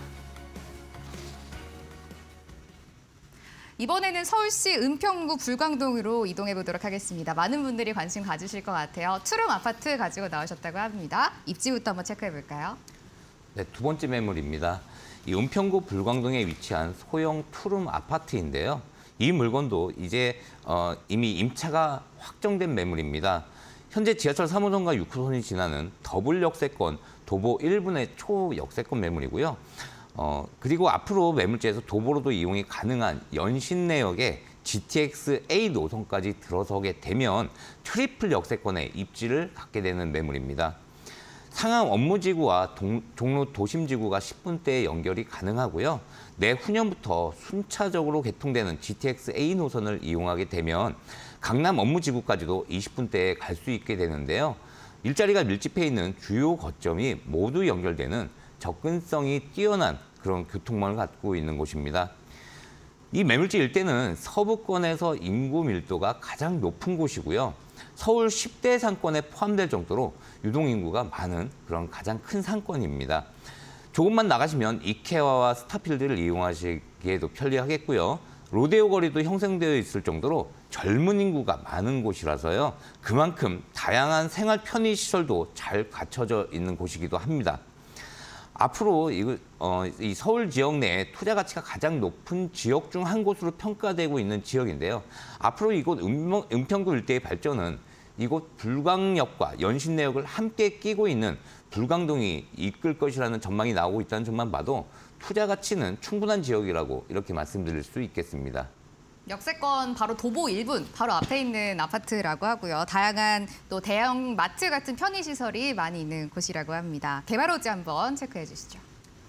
이번에는 서울시 은평구 불광동으로 이동해 보도록 하겠습니다. 많은 분들이 관심 가지실 것 같아요. 투룸 아파트 가지고 나오셨다고 합니다. 입지부터 한번 체크해 볼까요? 네, 두 번째 매물입니다. 이 은평구 불광동에 위치한 소형 투룸 아파트인데요. 이 물건도 이제 어, 이미 임차가 확정된 매물입니다. 현재 지하철 삼 호선과 육 호선이 지나는 더블 역세권 도보 일 분의 초역세권 매물이고요. 어, 그리고 앞으로 매물지에서 도보로도 이용이 가능한 연신내역에 지티엑스 A 노선까지 들어서게 되면 트리플 역세권의 입지를 갖게 되는 매물입니다. 상암 업무지구와 동, 종로 도심지구가 십 분대에 연결이 가능하고요. 내후년부터 순차적으로 개통되는 지티엑스 A 노선을 이용하게 되면 강남 업무지구까지도 이십 분대에 갈 수 있게 되는데요. 일자리가 밀집해 있는 주요 거점이 모두 연결되는 접근성이 뛰어난 그런 교통망을 갖고 있는 곳입니다. 이 매물지 일대는 서부권에서 인구 밀도가 가장 높은 곳이고요. 서울 십 대 상권에 포함될 정도로 유동인구가 많은 그런 가장 큰 상권입니다. 조금만 나가시면 이케아와 스타필드를 이용하시기에도 편리하겠고요. 로데오 거리도 형성되어 있을 정도로 젊은 인구가 많은 곳이라서요. 그만큼 다양한 생활 편의 시설도 잘 갖춰져 있는 곳이기도 합니다. 앞으로 이, 어, 이 서울 지역 내에 투자 가치가 가장 높은 지역 중 한 곳으로 평가되고 있는 지역인데요. 앞으로 이곳 은, 은평구 일대의 발전은 이곳 불광역과 연신내역을 함께 끼고 있는 불광동이 이끌 것이라는 전망이 나오고 있다는 점만 봐도 투자 가치는 충분한 지역이라고 이렇게 말씀드릴 수 있겠습니다. 역세권 바로 도보 일 분 바로 앞에 있는 아파트라고 하고요. 다양한 또 대형 마트 같은 편의시설이 많이 있는 곳이라고 합니다. 개발 호지 한번 체크해 주시죠.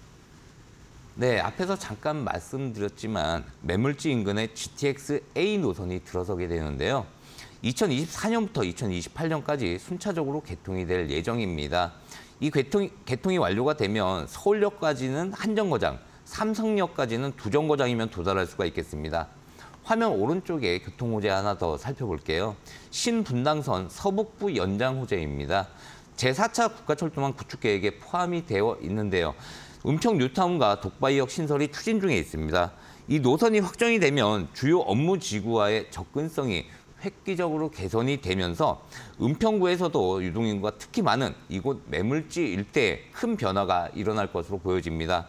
네, 앞에서 잠깐 말씀드렸지만 매물지 인근에 지티엑스 A 노선이 들어서게 되는데요. 이천이십사 년부터 이천이십팔 년까지 순차적으로 개통이 될 예정입니다. 이 개통, 개통이 완료가 되면 서울역까지는 한 정거장, 삼성역까지는 두 정거장이면 도달할 수가 있겠습니다. 화면 오른쪽에 교통 호재 하나 더 살펴볼게요. 신분당선 서북부 연장 호재입니다. 제사 차 국가철도망 구축 계획에 포함이 되어 있는데요. 은평 뉴타운과 독바이역 신설이 추진 중에 있습니다. 이 노선이 확정이 되면 주요 업무 지구와의 접근성이 획기적으로 개선이 되면서 은평구에서도 유동인구가 특히 많은 이곳 매물지 일대에 큰 변화가 일어날 것으로 보여집니다.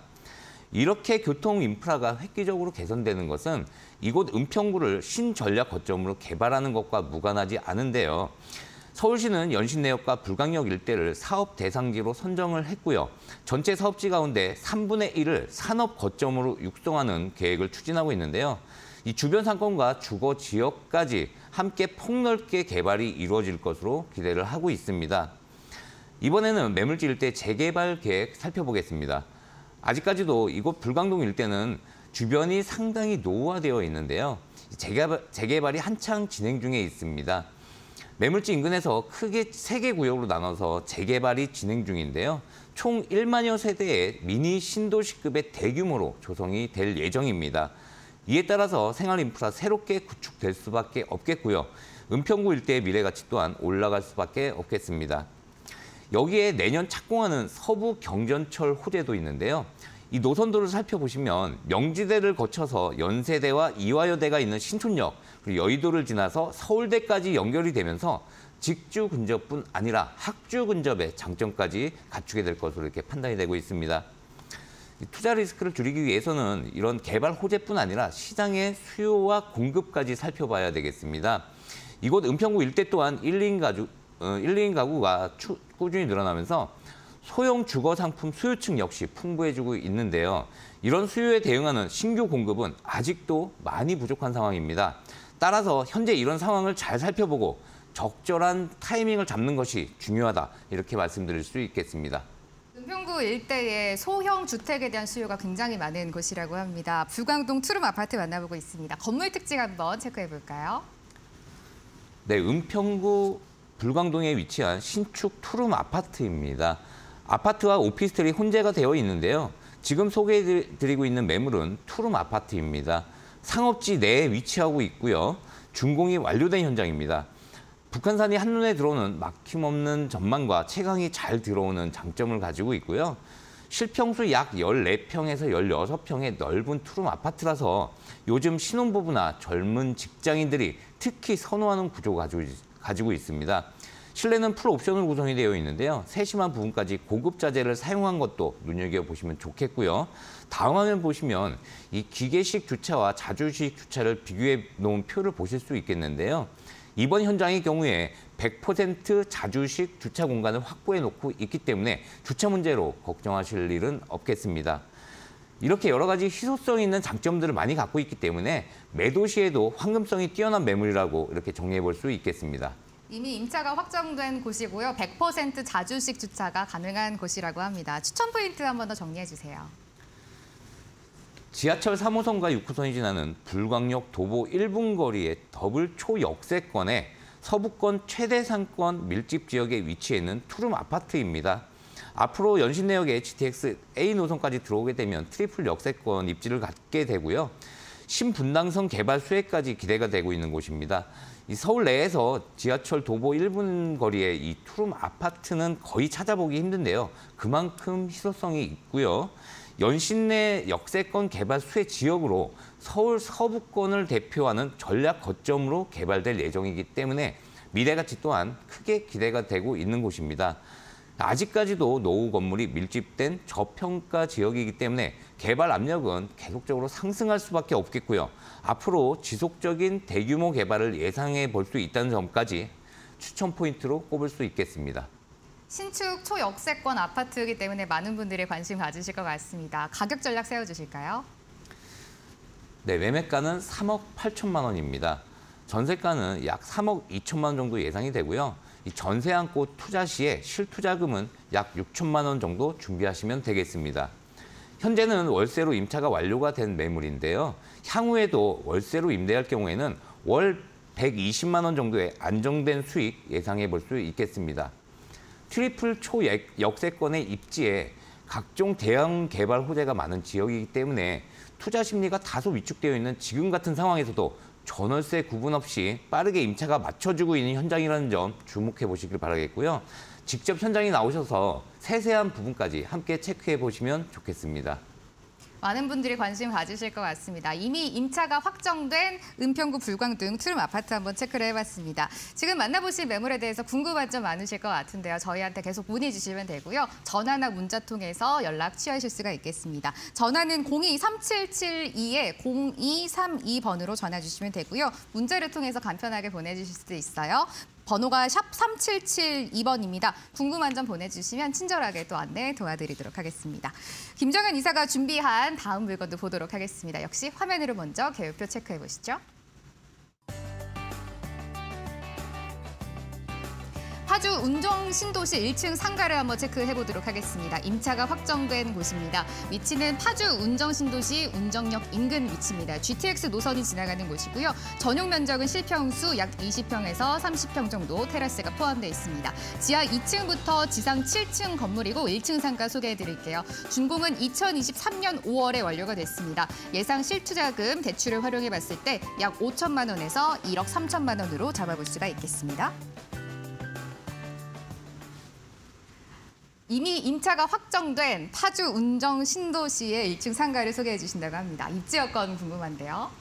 이렇게 교통 인프라가 획기적으로 개선되는 것은 이곳 은평구를 신전략 거점으로 개발하는 것과 무관하지 않은데요. 서울시는 연신내역과 불광역 일대를 사업 대상지로 선정을 했고요. 전체 사업지 가운데 삼분의 일을 산업 거점으로 육성하는 계획을 추진하고 있는데요. 이 주변 상권과 주거 지역까지 함께 폭넓게 개발이 이루어질 것으로 기대를 하고 있습니다. 이번에는 매물지 일대 재개발 계획 살펴보겠습니다. 아직까지도 이곳 불광동 일대는 주변이 상당히 노후화되어 있는데요. 재개발, 재개발이 한창 진행 중에 있습니다. 매물지 인근에서 크게 세 개 구역으로 나눠서 재개발이 진행 중인데요. 총 일만여 세대의 미니 신도시급의 대규모로 조성이 될 예정입니다. 이에 따라서 생활 인프라 새롭게 구축될 수밖에 없겠고요. 은평구 일대의 미래 가치 또한 올라갈 수밖에 없겠습니다. 여기에 내년 착공하는 서부 경전철 호재도 있는데요. 이 노선도를 살펴보시면 명지대를 거쳐서 연세대와 이화여대가 있는 신촌역, 그리고 여의도를 지나서 서울대까지 연결이 되면서 직주 근접뿐 아니라 학주 근접의 장점까지 갖추게 될 것으로 이렇게 판단이 되고 있습니다. 투자 리스크를 줄이기 위해서는 이런 개발 호재뿐 아니라 시장의 수요와 공급까지 살펴봐야 되겠습니다. 이곳 은평구 일대 또한 일, 이인 가구, 어, 일, 이인 가구가 추, 꾸준히 늘어나면서 소형 주거 상품 수요층 역시 풍부해지고 있는데요. 이런 수요에 대응하는 신규 공급은 아직도 많이 부족한 상황입니다. 따라서 현재 이런 상황을 잘 살펴보고 적절한 타이밍을 잡는 것이 중요하다, 이렇게 말씀드릴 수 있겠습니다. 은평구 일대의 소형 주택에 대한 수요가 굉장히 많은 곳이라고 합니다. 불광동 투룸 아파트 만나보고 있습니다. 건물 특징 한번 체크해 볼까요? 네, 은평구 불광동에 위치한 신축 투룸 아파트입니다. 아파트와 오피스텔이 혼재가 되어 있는데요. 지금 소개해드리고 있는 매물은 투룸 아파트입니다. 상업지 내에 위치하고 있고요. 준공이 완료된 현장입니다. 북한산이 한눈에 들어오는 막힘없는 전망과 채광이 잘 들어오는 장점을 가지고 있고요. 실평수 약 열네 평에서 열여섯 평의 넓은 투룸 아파트라서 요즘 신혼부부나 젊은 직장인들이 특히 선호하는 구조가 가지고 있습니다. 실내는 풀옵션으로 구성이 되어 있는데요. 세심한 부분까지 고급 자재를 사용한 것도 눈여겨보시면 좋겠고요. 다음 화면 보시면 이 기계식 주차와 자주식 주차를 비교해 놓은 표를 보실 수 있겠는데요. 이번 현장의 경우에 백 퍼센트 자주식 주차 공간을 확보해 놓고 있기 때문에 주차 문제로 걱정하실 일은 없겠습니다. 이렇게 여러 가지 희소성 있는 장점들을 많이 갖고 있기 때문에 매도 시에도 황금성이 뛰어난 매물이라고 이렇게 정리해 볼 수 있겠습니다. 이미 임차가 확정된 곳이고요. 백 퍼센트 자주식 주차가 가능한 곳이라고 합니다. 추천 포인트 한 번 더 정리해 주세요. 지하철 삼 호선과 육 호선이 지나는 불광역 도보 일 분 거리의 더블 초역세권에 서부권 최대 상권 밀집 지역에 위치해 있는 투룸 아파트입니다. 앞으로 연신내역에 지티엑스 A 노선까지 들어오게 되면 트리플 역세권 입지를 갖게 되고요. 신분당선 개발 수혜까지 기대가 되고 있는 곳입니다. 이 서울 내에서 지하철 도보 일 분 거리의 이 투룸 아파트는 거의 찾아보기 힘든데요. 그만큼 희소성이 있고요. 연신내 역세권 개발 수혜 지역으로 서울 서부권을 대표하는 전략 거점으로 개발될 예정이기 때문에 미래 가치 또한 크게 기대가 되고 있는 곳입니다. 아직까지도 노후 건물이 밀집된 저평가 지역이기 때문에 개발 압력은 계속적으로 상승할 수밖에 없겠고요. 앞으로 지속적인 대규모 개발을 예상해 볼 수 있다는 점까지 추천 포인트로 꼽을 수 있겠습니다. 신축 초역세권 아파트이기 때문에 많은 분들이 관심 가지실 것 같습니다. 가격 전략 세워주실까요? 네, 매매가는 삼억 팔천만 원입니다. 전세가는 약 삼억 이천만 원 정도 예상이 되고요. 이 전세 안고 투자 시에 실투자금은 약 육천만 원 정도 준비하시면 되겠습니다. 현재는 월세로 임차가 완료가 된 매물인데요. 향후에도 월세로 임대할 경우에는 월 백이십만 원 정도의 안정된 수익 예상해 볼 수 있겠습니다. 트리플 초역세권의 입지에 각종 대형 개발 호재가 많은 지역이기 때문에 투자 심리가 다소 위축되어 있는 지금 같은 상황에서도 전월세 구분 없이 빠르게 임차가 맞춰지고 있는 현장이라는 점 주목해 보시길 바라겠고요. 직접 현장에 나오셔서 세세한 부분까지 함께 체크해 보시면 좋겠습니다. 많은 분들이 관심 가지실 것 같습니다. 이미 임차가 확정된 은평구 불광동 투룸 아파트 한번 체크를 해봤습니다. 지금 만나보실 매물에 대해서 궁금한 점 많으실 것 같은데요. 저희한테 계속 문의 주시면 되고요. 전화나 문자 통해서 연락 취하실 수가 있겠습니다. 전화는 공이 삼칠칠이 공이삼이 번으로 전화 주시면 되고요. 문자를 통해서 간편하게 보내주실 수도 있어요. 번호가 샵 삼칠칠이 번입니다. 궁금한 점 보내주시면 친절하게 또 안내 도와드리도록 하겠습니다. 김정현 이사가 준비한 다음 물건도 보도록 하겠습니다. 역시 화면으로 먼저 계획표 체크해 보시죠. 파주 운정 신도시 일 층 상가를 한번 체크해 보도록 하겠습니다. 임차가 확정된 곳입니다. 위치는 파주 운정 신도시 운정역 인근 위치입니다. 지티엑스 노선이 지나가는 곳이고요. 전용 면적은 실평수 약 이십 평에서 삼십 평 정도 테라스가 포함되어 있습니다. 지하 이 층부터 지상 칠 층 건물이고 일 층 상가 소개해 드릴게요. 준공은 이천이십삼 년 오월에 완료가 됐습니다. 예상 실투자금 대출을 활용해 봤을 때 약 오천만 원에서 일억 삼천만 원으로 잡아볼 수가 있겠습니다. 이미 임차가 확정된 파주 운정 신도시의 일 층 상가를 소개해 주신다고 합니다. 입지 여건 궁금한데요.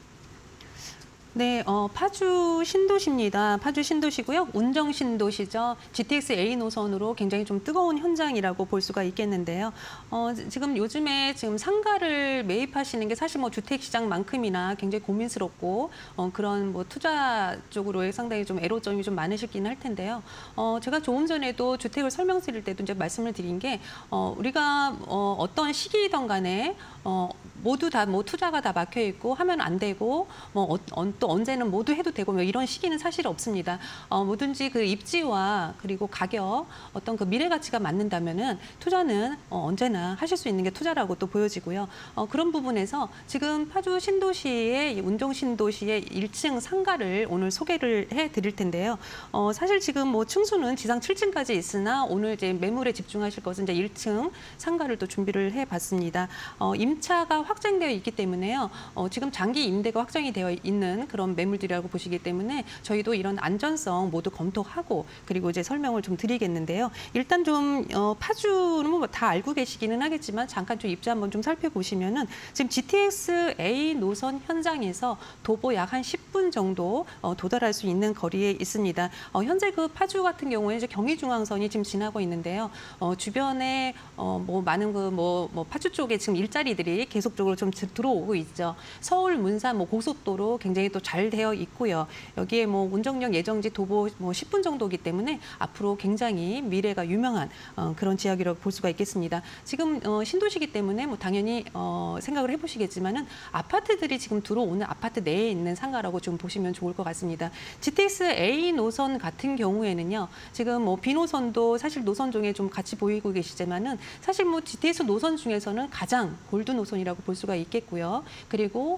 네, 어, 파주 신도시입니다. 파주 신도시고요. 운정 신도시죠. 지티엑스 A 노선으로 굉장히 좀 뜨거운 현장이라고 볼 수가 있겠는데요. 어, 지금 요즘에 지금 상가를 매입하시는 게 사실 뭐 주택 시장만큼이나 굉장히 고민스럽고 어, 그런 뭐 투자 쪽으로의 상당히 좀 애로점이 좀 많으시긴 할 텐데요. 어, 제가 조금 전에도 주택을 설명드릴 때도 이제 말씀을 드린 게 어, 우리가 어, 어떤 시기이든 간에 어, 모두 다 뭐 투자가 다 막혀 있고 하면 안 되고 뭐 어, 또 언제는 모두 해도 되고 뭐 이런 시기는 사실 없습니다. 어, 뭐든지 그 입지와 그리고 가격 어떤 그 미래 가치가 맞는다면은 투자는 어, 언제나 하실 수 있는 게 투자라고 또 보여지고요. 어, 그런 부분에서 지금 파주 신도시의 운정 신도시의 일 층 상가를 오늘 소개를 해드릴 텐데요. 어, 사실 지금 뭐 층수는 지상 칠 층까지 있으나 오늘 이제 매물에 집중하실 것은 이제 일 층 상가를 또 준비를 해봤습니다. 어, 임차가 확정되어 있기 때문에요. 어, 지금 장기 임대가 확정이 되어 있는 그런 매물들이라고 보시기 때문에 저희도 이런 안전성 모두 검토하고 그리고 이제 설명을 좀 드리겠는데요. 일단 좀 어, 파주는 뭐 다 알고 계시기는 하겠지만 잠깐 좀 입지 한번 좀 살펴보시면은 지금 지티엑스 A 노선 현장에서 도보 약 한 십 분 정도 어, 도달할 수 있는 거리에 있습니다. 어, 현재 그 파주 같은 경우에 이제 경의중앙선이 지금 지나고 있는데요. 어, 주변에 어, 뭐 많은 그 뭐 뭐 파주 쪽에 지금 일자리들이 계속적으로 좀 들어오고 있죠. 서울, 문산, 뭐 고속도로 굉장히 또 잘 되어 있고요. 여기에 뭐 운정역, 예정지, 도보 뭐 십 분 정도이기 때문에 앞으로 굉장히 미래가 유명한 어, 그런 지역이라고 볼 수가 있겠습니다. 지금 어, 신도시기 때문에 뭐 당연히 어, 생각을 해보시겠지만은 아파트들이 지금 들어오는 아파트 내에 있는 상가라고 좀 보시면 좋을 것 같습니다. 지티엑스 A 노선 같은 경우에는요, 지금 뭐 B 노선도 사실 노선 중에 좀 같이 보이고 계시지만은 사실 뭐 지티엑스 노선 중에서는 가장 골드 노선이라고 볼 수가 있겠고요. 그리고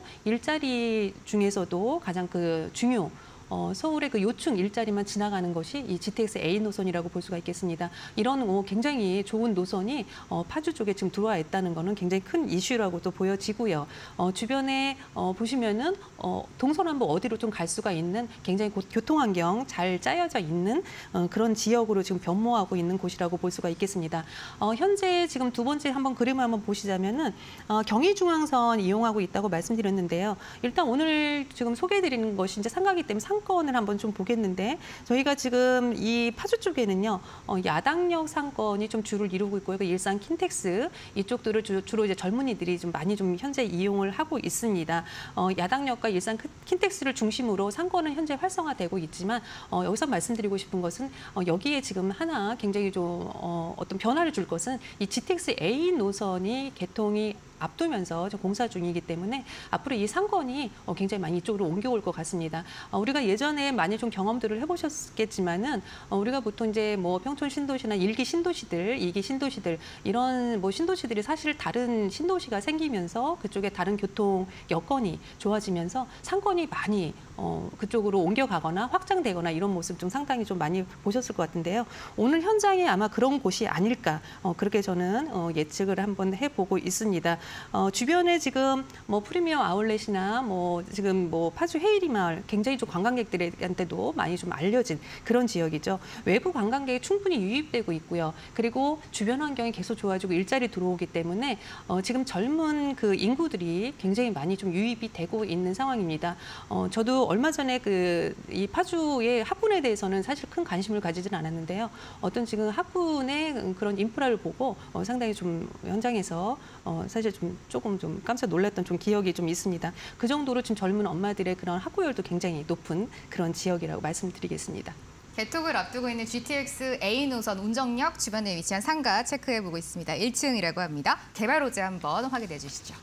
일자리 중에서도 가장 그 중요 어, 서울의 그 요충 일자리만 지나가는 것이 이 지티엑스 A 노선이라고 볼 수가 있겠습니다. 이런 어, 굉장히 좋은 노선이 어, 파주 쪽에 지금 들어와 있다는 거는 굉장히 큰 이슈라고 또 보여지고요. 어, 주변에 어, 보시면은 어, 동서남북 어디로 좀 갈 수가 있는 굉장히 곧 교통환경 잘 짜여져 있는 어, 그런 지역으로 지금 변모하고 있는 곳이라고 볼 수가 있겠습니다. 어, 현재 지금 두 번째 한번 그림을 한번 보시자면은 어, 경의중앙선 이용하고 있다고 말씀드렸는데요. 일단 오늘 지금 소개해드리는 것이 이제 상가기 때문에 상권을 한번 좀 보겠는데 저희가 지금 이 파주 쪽에는요 어, 야당역 상권이 좀 주를 이루고 있고요. 그 일산 킨텍스 이쪽들을 주, 주로 이제 젊은이들이 좀 많이 좀 현재 이용을 하고 있습니다. 어, 야당역과 일산 킨텍스를 중심으로 상권은 현재 활성화되고 있지만 어, 여기서 말씀드리고 싶은 것은 어, 여기에 지금 하나 굉장히 좀 어, 어떤 변화를 줄 것은 이 지티엑스 A 노선이 개통이 앞두면서 좀 공사 중이기 때문에 앞으로 이 상권이 어, 굉장히 많이 이쪽으로 옮겨올 것 같습니다. 어, 우리가 예전에 많이 좀 경험들을 해보셨겠지만은 어, 우리가 보통 이제 뭐 평촌 신도시나 일기 신도시들, 이기 신도시들 이런 뭐 신도시들이 사실 다른 신도시가 생기면서 그쪽에 다른 교통 여건이 좋아지면서 상권이 많이 어, 그쪽으로 옮겨가거나 확장되거나 이런 모습 좀 상당히 좀 많이 보셨을 것 같은데요. 오늘 현장이 아마 그런 곳이 아닐까 어, 그렇게 저는 어, 예측을 한번 해보고 있습니다. 어, 주변에 지금 뭐 프리미엄 아울렛이나 뭐 지금 뭐 파주 헤이리 마을 굉장히 좀 관광객들한테도 많이 좀 알려진 그런 지역이죠. 외부 관광객이 충분히 유입되고 있고요. 그리고 주변 환경이 계속 좋아지고 일자리 들어오기 때문에 어, 지금 젊은 그 인구들이 굉장히 많이 좀 유입이 되고 있는 상황입니다. 어, 저도 얼마 전에 그 이 파주의 학군에 대해서는 사실 큰 관심을 가지진 않았는데요. 어떤 지금 학군의 그런 인프라를 보고 어, 상당히 좀 현장에서 어, 사실 좀 조금 좀 깜짝 놀랐던 좀 기억이 좀 있습니다. 그 정도로 지금 젊은 엄마들의 그런 학구열도 굉장히 높은 그런 지역이라고 말씀드리겠습니다. 개통을 앞두고 있는 지티엑스 A 노선 운정역 주변에 위치한 상가 체크해보고 있습니다. 일 층이라고 합니다. 개발 호재 한번 확인해 주시죠.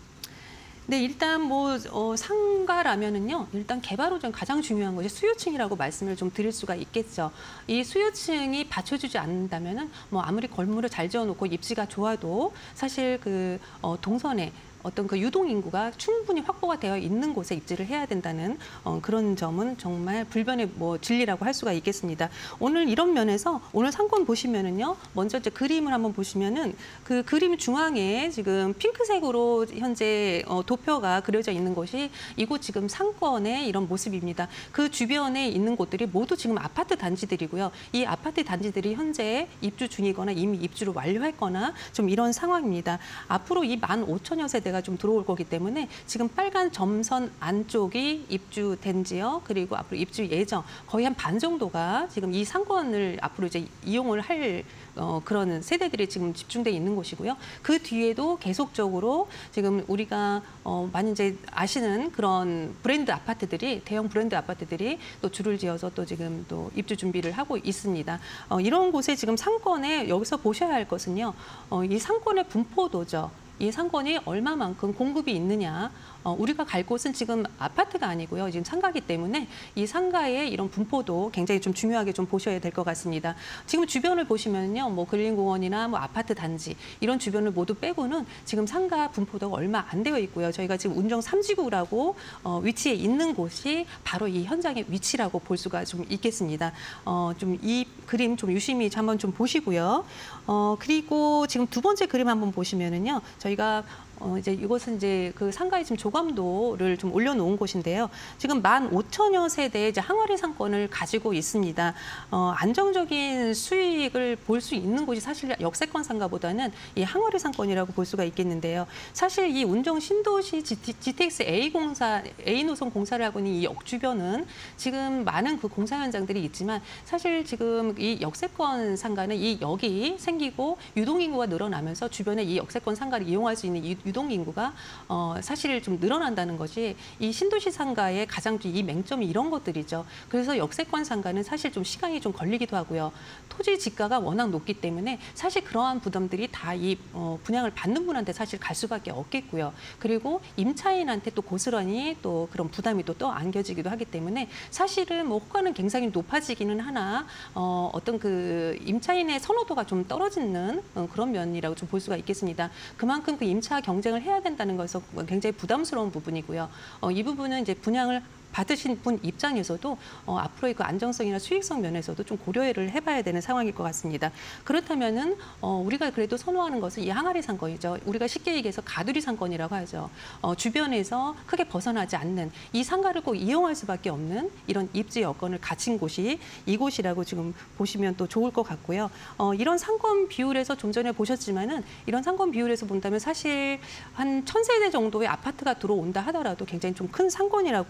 네, 일단 뭐 어, 상가라면은요. 일단 개발 호재는 가장 중요한 것이 수요층이라고 말씀을 좀 드릴 수가 있겠죠. 이 수요층이 받쳐주지 않는다면은 뭐 아무리 건물을 잘 지어놓고 입지가 좋아도 사실 그 어, 동선에 어떤 그 유동 인구가 충분히 확보가 되어 있는 곳에 입지를 해야 된다는 어, 그런 점은 정말 불변의 뭐 진리라고 할 수가 있겠습니다. 오늘 이런 면에서 오늘 상권 보시면은요, 먼저 이제 그림을 한번 보시면은 그 그림 중앙에 지금 핑크색으로 현재 어, 도표가 그려져 있는 곳이 이곳 지금 상권의 이런 모습입니다. 그 주변에 있는 곳들이 모두 지금 아파트 단지들이고요. 이 아파트 단지들이 현재 입주 중이거나 이미 입주를 완료했거나 좀 이런 상황입니다. 앞으로 이 만 오천여 세대 가 좀 들어올 거기 때문에 지금 빨간 점선 안쪽이 입주된 지역 그리고 앞으로 입주 예정 거의 한 반 정도가 지금 이 상권을 앞으로 이제 이용을 할 어, 그런 세대들이 지금 집중돼 있는 곳이고요. 그 뒤에도 계속적으로 지금 우리가 어, 많이 이제 아시는 그런 브랜드 아파트들이 대형 브랜드 아파트들이 또 줄을 지어서 또 지금 또 입주 준비를 하고 있습니다. 어, 이런 곳에 지금 상권에 여기서 보셔야 할 것은요. 어, 이 상권의 분포도죠. 이 상권이 얼마만큼 공급이 있느냐. 어, 우리가 갈 곳은 지금 아파트가 아니고요. 지금 상가기 때문에 이 상가의 이런 분포도 굉장히 좀 중요하게 좀 보셔야 될 것 같습니다. 지금 주변을 보시면요. 뭐 근린공원이나 뭐 아파트 단지 이런 주변을 모두 빼고는 지금 상가 분포도가 얼마 안 되어 있고요. 저희가 지금 운정 삼 지구라고 어, 위치해 있는 곳이 바로 이 현장의 위치라고 볼 수가 좀 있겠습니다. 어, 좀 이 그림 좀 유심히 한번 좀 보시고요. 어, 그리고 지금 두 번째 그림 한번 보시면은요. 저희가 어, 이제 이것은 이제 그 상가의 지금 조감도를 좀 올려놓은 곳인데요. 지금 만 오천여 세대의 이제 항아리 상권을 가지고 있습니다. 어, 안정적인 수익을 볼 수 있는 곳이 사실 역세권 상가보다는 이 항아리 상권이라고 볼 수가 있겠는데요. 사실 이 운정 신도시 지티엑스 A 공사, A 노선 공사를 하고 있는 이 역 주변은 지금 많은 그 공사 현장들이 있지만 사실 지금 이 역세권 상가는 이 역이 생기고 유동인구가 늘어나면서 주변에 이 역세권 상가를 이용할 수 있는 이 유동 인구가 어, 사실 좀 늘어난다는 것이 이 신도시 상가의 가장 이 맹점이 이런 것들이죠. 그래서 역세권 상가는 사실 좀 시간이 좀 걸리기도 하고요. 토지 지가가 워낙 높기 때문에 사실 그러한 부담들이 다 이 어, 분양을 받는 분한테 사실 갈 수밖에 없겠고요. 그리고 임차인한테 또 고스란히 또 그런 부담이 또, 또 안겨지기도 하기 때문에 사실은 뭐 호가는 굉장히 높아지기는 하나 어, 어떤 그 임차인의 선호도가 좀 떨어지는 어, 그런 면이라고 좀 볼 수가 있겠습니다. 그만큼 그 임차 경 경쟁을 해야 된다는 것에서 굉장히 부담스러운 부분이고요. 어, 이 부분은 이제 분양을 받으신 분 입장에서도 어, 앞으로의 그 안정성이나 수익성 면에서도 좀 고려를 해봐야 되는 상황일 것 같습니다. 그렇다면은 어, 우리가 그래도 선호하는 것은 이 항아리 상권이죠. 우리가 쉽게 얘기해서 가두리 상권이라고 하죠. 어, 주변에서 크게 벗어나지 않는 이 상가를 꼭 이용할 수밖에 없는 이런 입지 여건을 갖춘 곳이 이곳이라고 지금 보시면 또 좋을 것 같고요. 어, 이런 상권 비율에서 좀 전에 보셨지만은 이런 상권 비율에서 본다면 사실 한 천 세대 정도의 아파트가 들어온다 하더라도 굉장히 좀 큰 상권이라고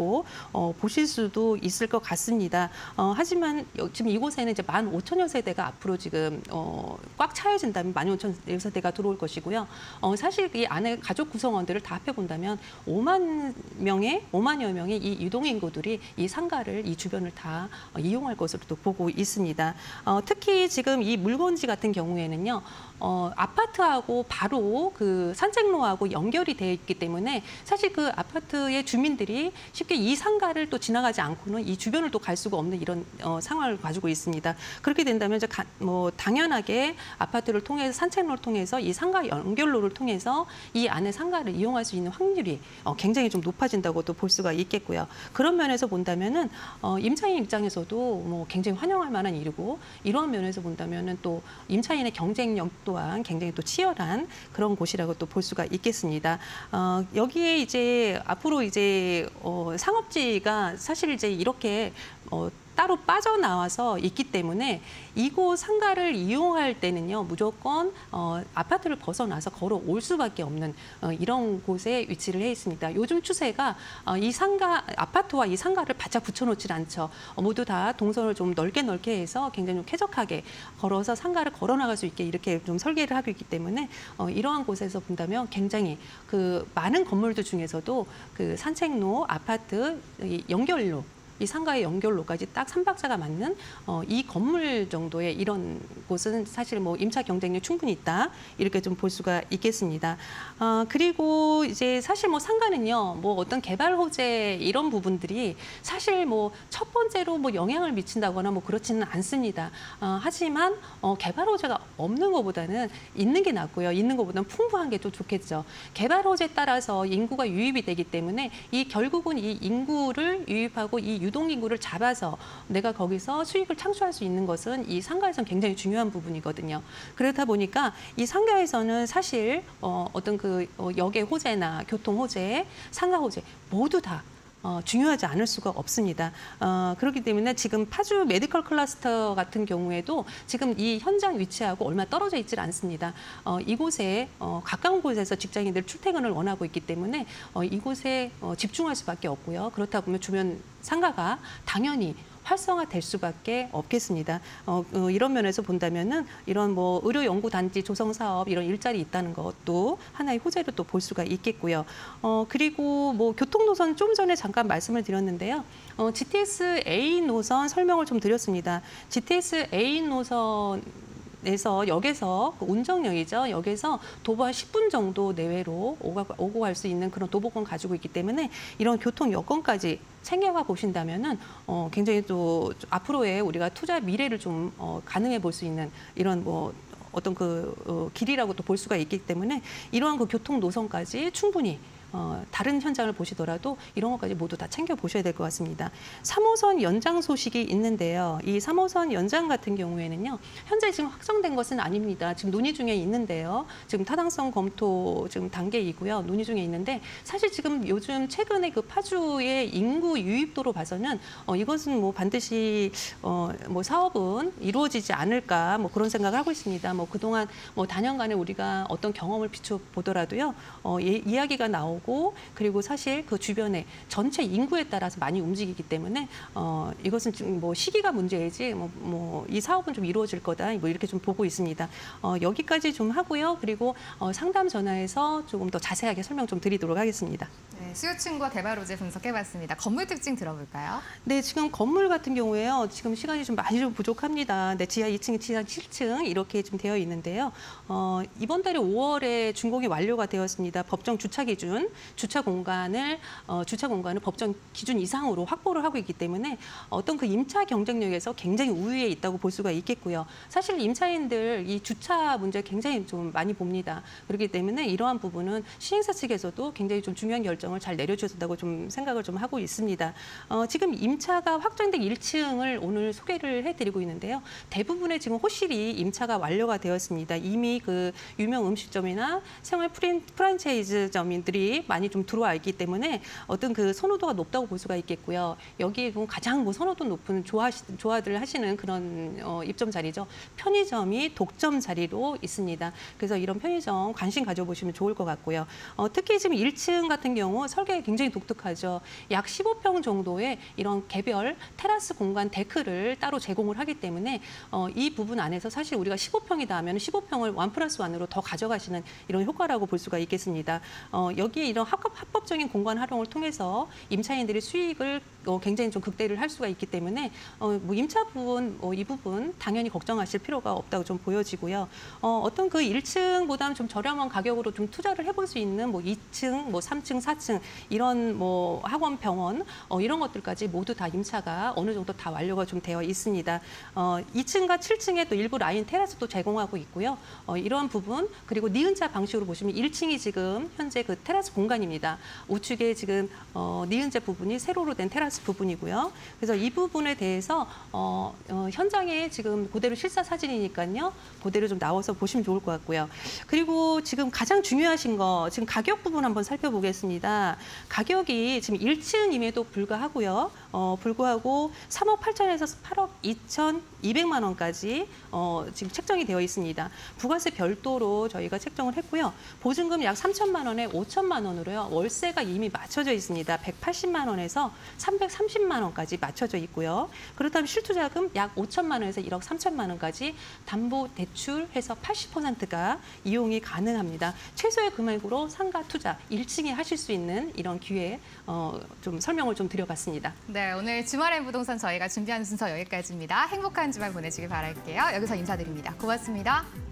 어, 보실 수도 있을 것 같습니다. 어, 하지만 지금 이곳에는 이제 만 오천여 세대가 앞으로 지금 어, 꽉 차여진다면 만 오천여 세대가 들어올 것이고요. 어, 사실 이 안에 가족 구성원들을 다 합해본다면 오만 명의 오만여 명의 이 유동 인구들이 이 상가를 이 주변을 다 어, 이용할 것으로 또 보고 있습니다. 어, 특히 지금 이 물건지 같은 경우에는요. 어, 아파트하고 바로 그 산책로하고 연결이 되어 있기 때문에 사실 그 아파트의 주민들이 쉽게 이 상가를 또 지나가지 않고는 이 주변을 또 갈 수가 없는 이런 어, 상황을 가지고 있습니다. 그렇게 된다면 이제 가, 뭐 당연하게 아파트를 통해서 산책로를 통해서 이 상가 연결로를 통해서 이 안에 상가를 이용할 수 있는 확률이 어, 굉장히 좀 높아진다고도 볼 수가 있겠고요. 그런 면에서 본다면은 어, 임차인 입장에서도 뭐 굉장히 환영할 만한 일이고 이러한 면에서 본다면은 또 임차인의 경쟁력 또한 굉장히 또 치열한 그런 곳이라고 또 볼 수가 있겠습니다. 어, 여기에 이제 앞으로 이제 어, 상업지가 사실 이제 이렇게 어, 따로 빠져나와서 있기 때문에 이곳 상가를 이용할 때는요 무조건 어, 아파트를 벗어나서 걸어올 수밖에 없는 어, 이런 곳에 위치를 해 있습니다. 요즘 추세가 어, 이 상가 아파트와 이 상가를 바짝 붙여놓질 않죠. 어, 모두 다 동선을 좀 넓게 넓게 해서 굉장히 좀 쾌적하게 걸어서 상가를 걸어 나갈 수 있게 이렇게 좀 설계를 하고 있기 때문에 어, 이러한 곳에서 본다면 굉장히 그 많은 건물들 중에서도 그 산책로, 아파트, 이 연결로 이 상가의 연결로까지 딱 삼박자가 맞는 어, 이 건물 정도의 이런 곳은 사실 뭐 임차 경쟁력 충분히 있다 이렇게 좀 볼 수가 있겠습니다. 어, 그리고 이제 사실 뭐 상가는요 뭐 어떤 개발 호재 이런 부분들이 사실 뭐 첫 번째로 뭐 영향을 미친다거나 뭐 그렇지는 않습니다. 어, 하지만 어, 개발 호재가 없는 것보다는 있는 게 낫고요. 있는 것보다는 풍부한 게 또 좋겠죠. 개발 호재에 따라서 인구가 유입이 되기 때문에 이 결국은 이 인구를 유입하고 이 유동 인구를 잡아서 내가 거기서 수익을 창출할 수 있는 것은 이 상가에서는 굉장히 중요한 부분이거든요. 그렇다 보니까 이 상가에서는 사실 어, 어떤 그 어, 역의 호재나 교통 호재, 상가 호재 모두 다 어, 중요하지 않을 수가 없습니다. 어, 그렇기 때문에 지금 파주 메디컬 클러스터 같은 경우에도 지금 이 현장 위치하고 얼마 떨어져 있질 않습니다. 어, 이곳에 어, 가까운 곳에서 직장인들 출퇴근을 원하고 있기 때문에 어, 이곳에 어, 집중할 수밖에 없고요. 그렇다 보면 주변 상가가 당연히 활성화될 수밖에 없겠습니다. 어, 어, 이런 면에서 본다면은 이런 뭐 의료연구단지 조성 사업 이런 일자리 있다는 것도 하나의 호재로 또 볼 수가 있겠고요. 어, 그리고 뭐 교통노선 좀 전에 잠깐 말씀을 드렸는데요. 어, 지티에스 A 노선 설명을 좀 드렸습니다. 지티에스 A 노선 에서 역에서 운정역이죠. 역에서 도보 한 십 분 정도 내외로 오고 갈 수 있는 그런 도보권 가지고 있기 때문에 이런 교통 여건까지 챙겨가 보신다면은 어, 굉장히 또 앞으로의 우리가 투자 미래를 좀 어, 가능해 볼 수 있는 이런 뭐 어떤 그 어, 길이라고도 볼 수가 있기 때문에 이러한 그 교통 노선까지 충분히 어, 다른 현장을 보시더라도 이런 것까지 모두 다 챙겨 보셔야 될 것 같습니다. 삼 호선 연장 소식이 있는데요. 이 삼 호선 연장 같은 경우에는요. 현재 지금 확정된 것은 아닙니다. 지금 논의 중에 있는데요. 지금 타당성 검토 지금 단계이고요. 논의 중에 있는데 사실 지금 요즘 최근에 그 파주의 인구 유입도로 봐서는 어, 이것은 뭐 반드시 어, 뭐 사업은 이루어지지 않을까 뭐 그런 생각을 하고 있습니다. 뭐 그동안 뭐 다년간에 우리가 어떤 경험을 비춰 보더라도요. 어, 예, 이야기가 나오고 그리고 사실 그 주변에 전체 인구에 따라서 많이 움직이기 때문에 어, 이것은 지금 뭐 시기가 문제이지 뭐, 뭐 이 사업은 좀 이루어질 거다 뭐 이렇게 좀 보고 있습니다. 어, 여기까지 좀 하고요. 그리고 어, 상담 전화해서 조금 더 자세하게 설명 좀 드리도록 하겠습니다. 네, 수요층과 개발 호재 분석해봤습니다. 건물 특징 들어볼까요? 네, 지금 건물 같은 경우에요. 지금 시간이 좀 많이 좀 부족합니다. 네, 지하 이 층, 지하 칠 층 이렇게 좀 되어 있는데요. 어, 이번 달에 오월에 준공이 완료가 되었습니다. 법정 주차 기준, 주차 공간을 어, 주차 공간을 법정 기준 이상으로 확보를 하고 있기 때문에 어떤 그 임차 경쟁력에서 굉장히 우위에 있다고 볼 수가 있겠고요. 사실 임차인들 이 주차 문제 굉장히 좀 많이 봅니다. 그렇기 때문에 이러한 부분은 시행사 측에서도 굉장히 좀 중요한 결정을 잘 내려줘야 된다고 좀 생각을 좀 하고 있습니다. 어, 지금 임차가 확정된 일 층을 오늘 소개를 해드리고 있는데요. 대부분의 지금 호실이 임차가 완료가 되었습니다. 이미 그 유명 음식점이나 생활 프랜차이즈점들이 분들이 많이 좀 들어와 있기 때문에 어떤 그 선호도가 높다고 볼 수가 있겠고요. 여기에 보면 가장 뭐 선호도 높은 좋아하시, 좋아들 하시는 그런 어, 입점 자리죠. 편의점이 독점 자리로 있습니다. 그래서 이런 편의점 관심 가져보시면 좋을 것 같고요. 어, 특히 지금 일 층 같은 경우 설계가 굉장히 독특하죠. 약 십오 평 정도의 이런 개별 테라스 공간 데크를 따로 제공을 하기 때문에 어, 이 부분 안에서 사실 우리가 십오 평이다 하면 십오 평을 원 플러스 원으로 더 가져가시는 이런 효과라고 볼 수가 있겠습니다. 어, 여기에 이런 합법, 합법적인 공간 활용을 통해서 임차인들이 수익을 어, 굉장히 좀 극대화를 할 수가 있기 때문에 어, 뭐 임차 부분, 어, 이 부분 당연히 걱정하실 필요가 없다고 좀 보여지고요. 어, 어떤 그 일 층보다는 좀 저렴한 가격으로 좀 투자를 해볼 수 있는 뭐 이 층, 뭐 삼 층, 사 층 이런 뭐 학원, 병원 어, 이런 것들까지 모두 다 임차가 어느 정도 다 완료가 좀 되어 있습니다. 어, 이 층과 칠 층에 또 일부 라인 테라스도 제공하고 있고요. 어, 이러한 부분 그리고 니은자 방식으로 보시면 일 층이 지금 현재 그 테라스 공간입니다. 우측에 지금 어, 니은자 부분이 세로로 된 테라스 부분이고요. 그래서 이 부분에 대해서 어, 어, 현장에 지금 그대로 실사 사진이니까요. 그대로 좀 나와서 보시면 좋을 것 같고요. 그리고 지금 가장 중요하신 거 지금 가격 부분 한번 살펴보겠습니다. 가격이 지금 일 층임에도 불구하고요. 어, 불구하고 삼억 팔천에서 팔억 이천이백만 원까지 어, 지금 책정이 되어 있습니다. 부가세 별도로 저희가 책정을 했고요. 보증금 약 삼천만 원에 오천만 원으로요. 월세가 이미 맞춰져 있습니다. 백팔십만 원에서 삼백삼십만 원까지 맞춰져 있고요. 그렇다면 실투자금 약 오천만 원에서 일억 삼천만 원까지 담보 대출해서 팔십 퍼센트가 이용이 가능합니다. 최소의 금액으로 상가 투자 일 층에 하실 수 있는 이런 기회 어, 좀 설명을 좀 드려봤습니다. 네, 오늘 주말엔 부동산 저희가 준비한 순서 여기까지입니다. 행복한 주말 보내시길 바랄게요. 여기서 인사드립니다. 고맙습니다.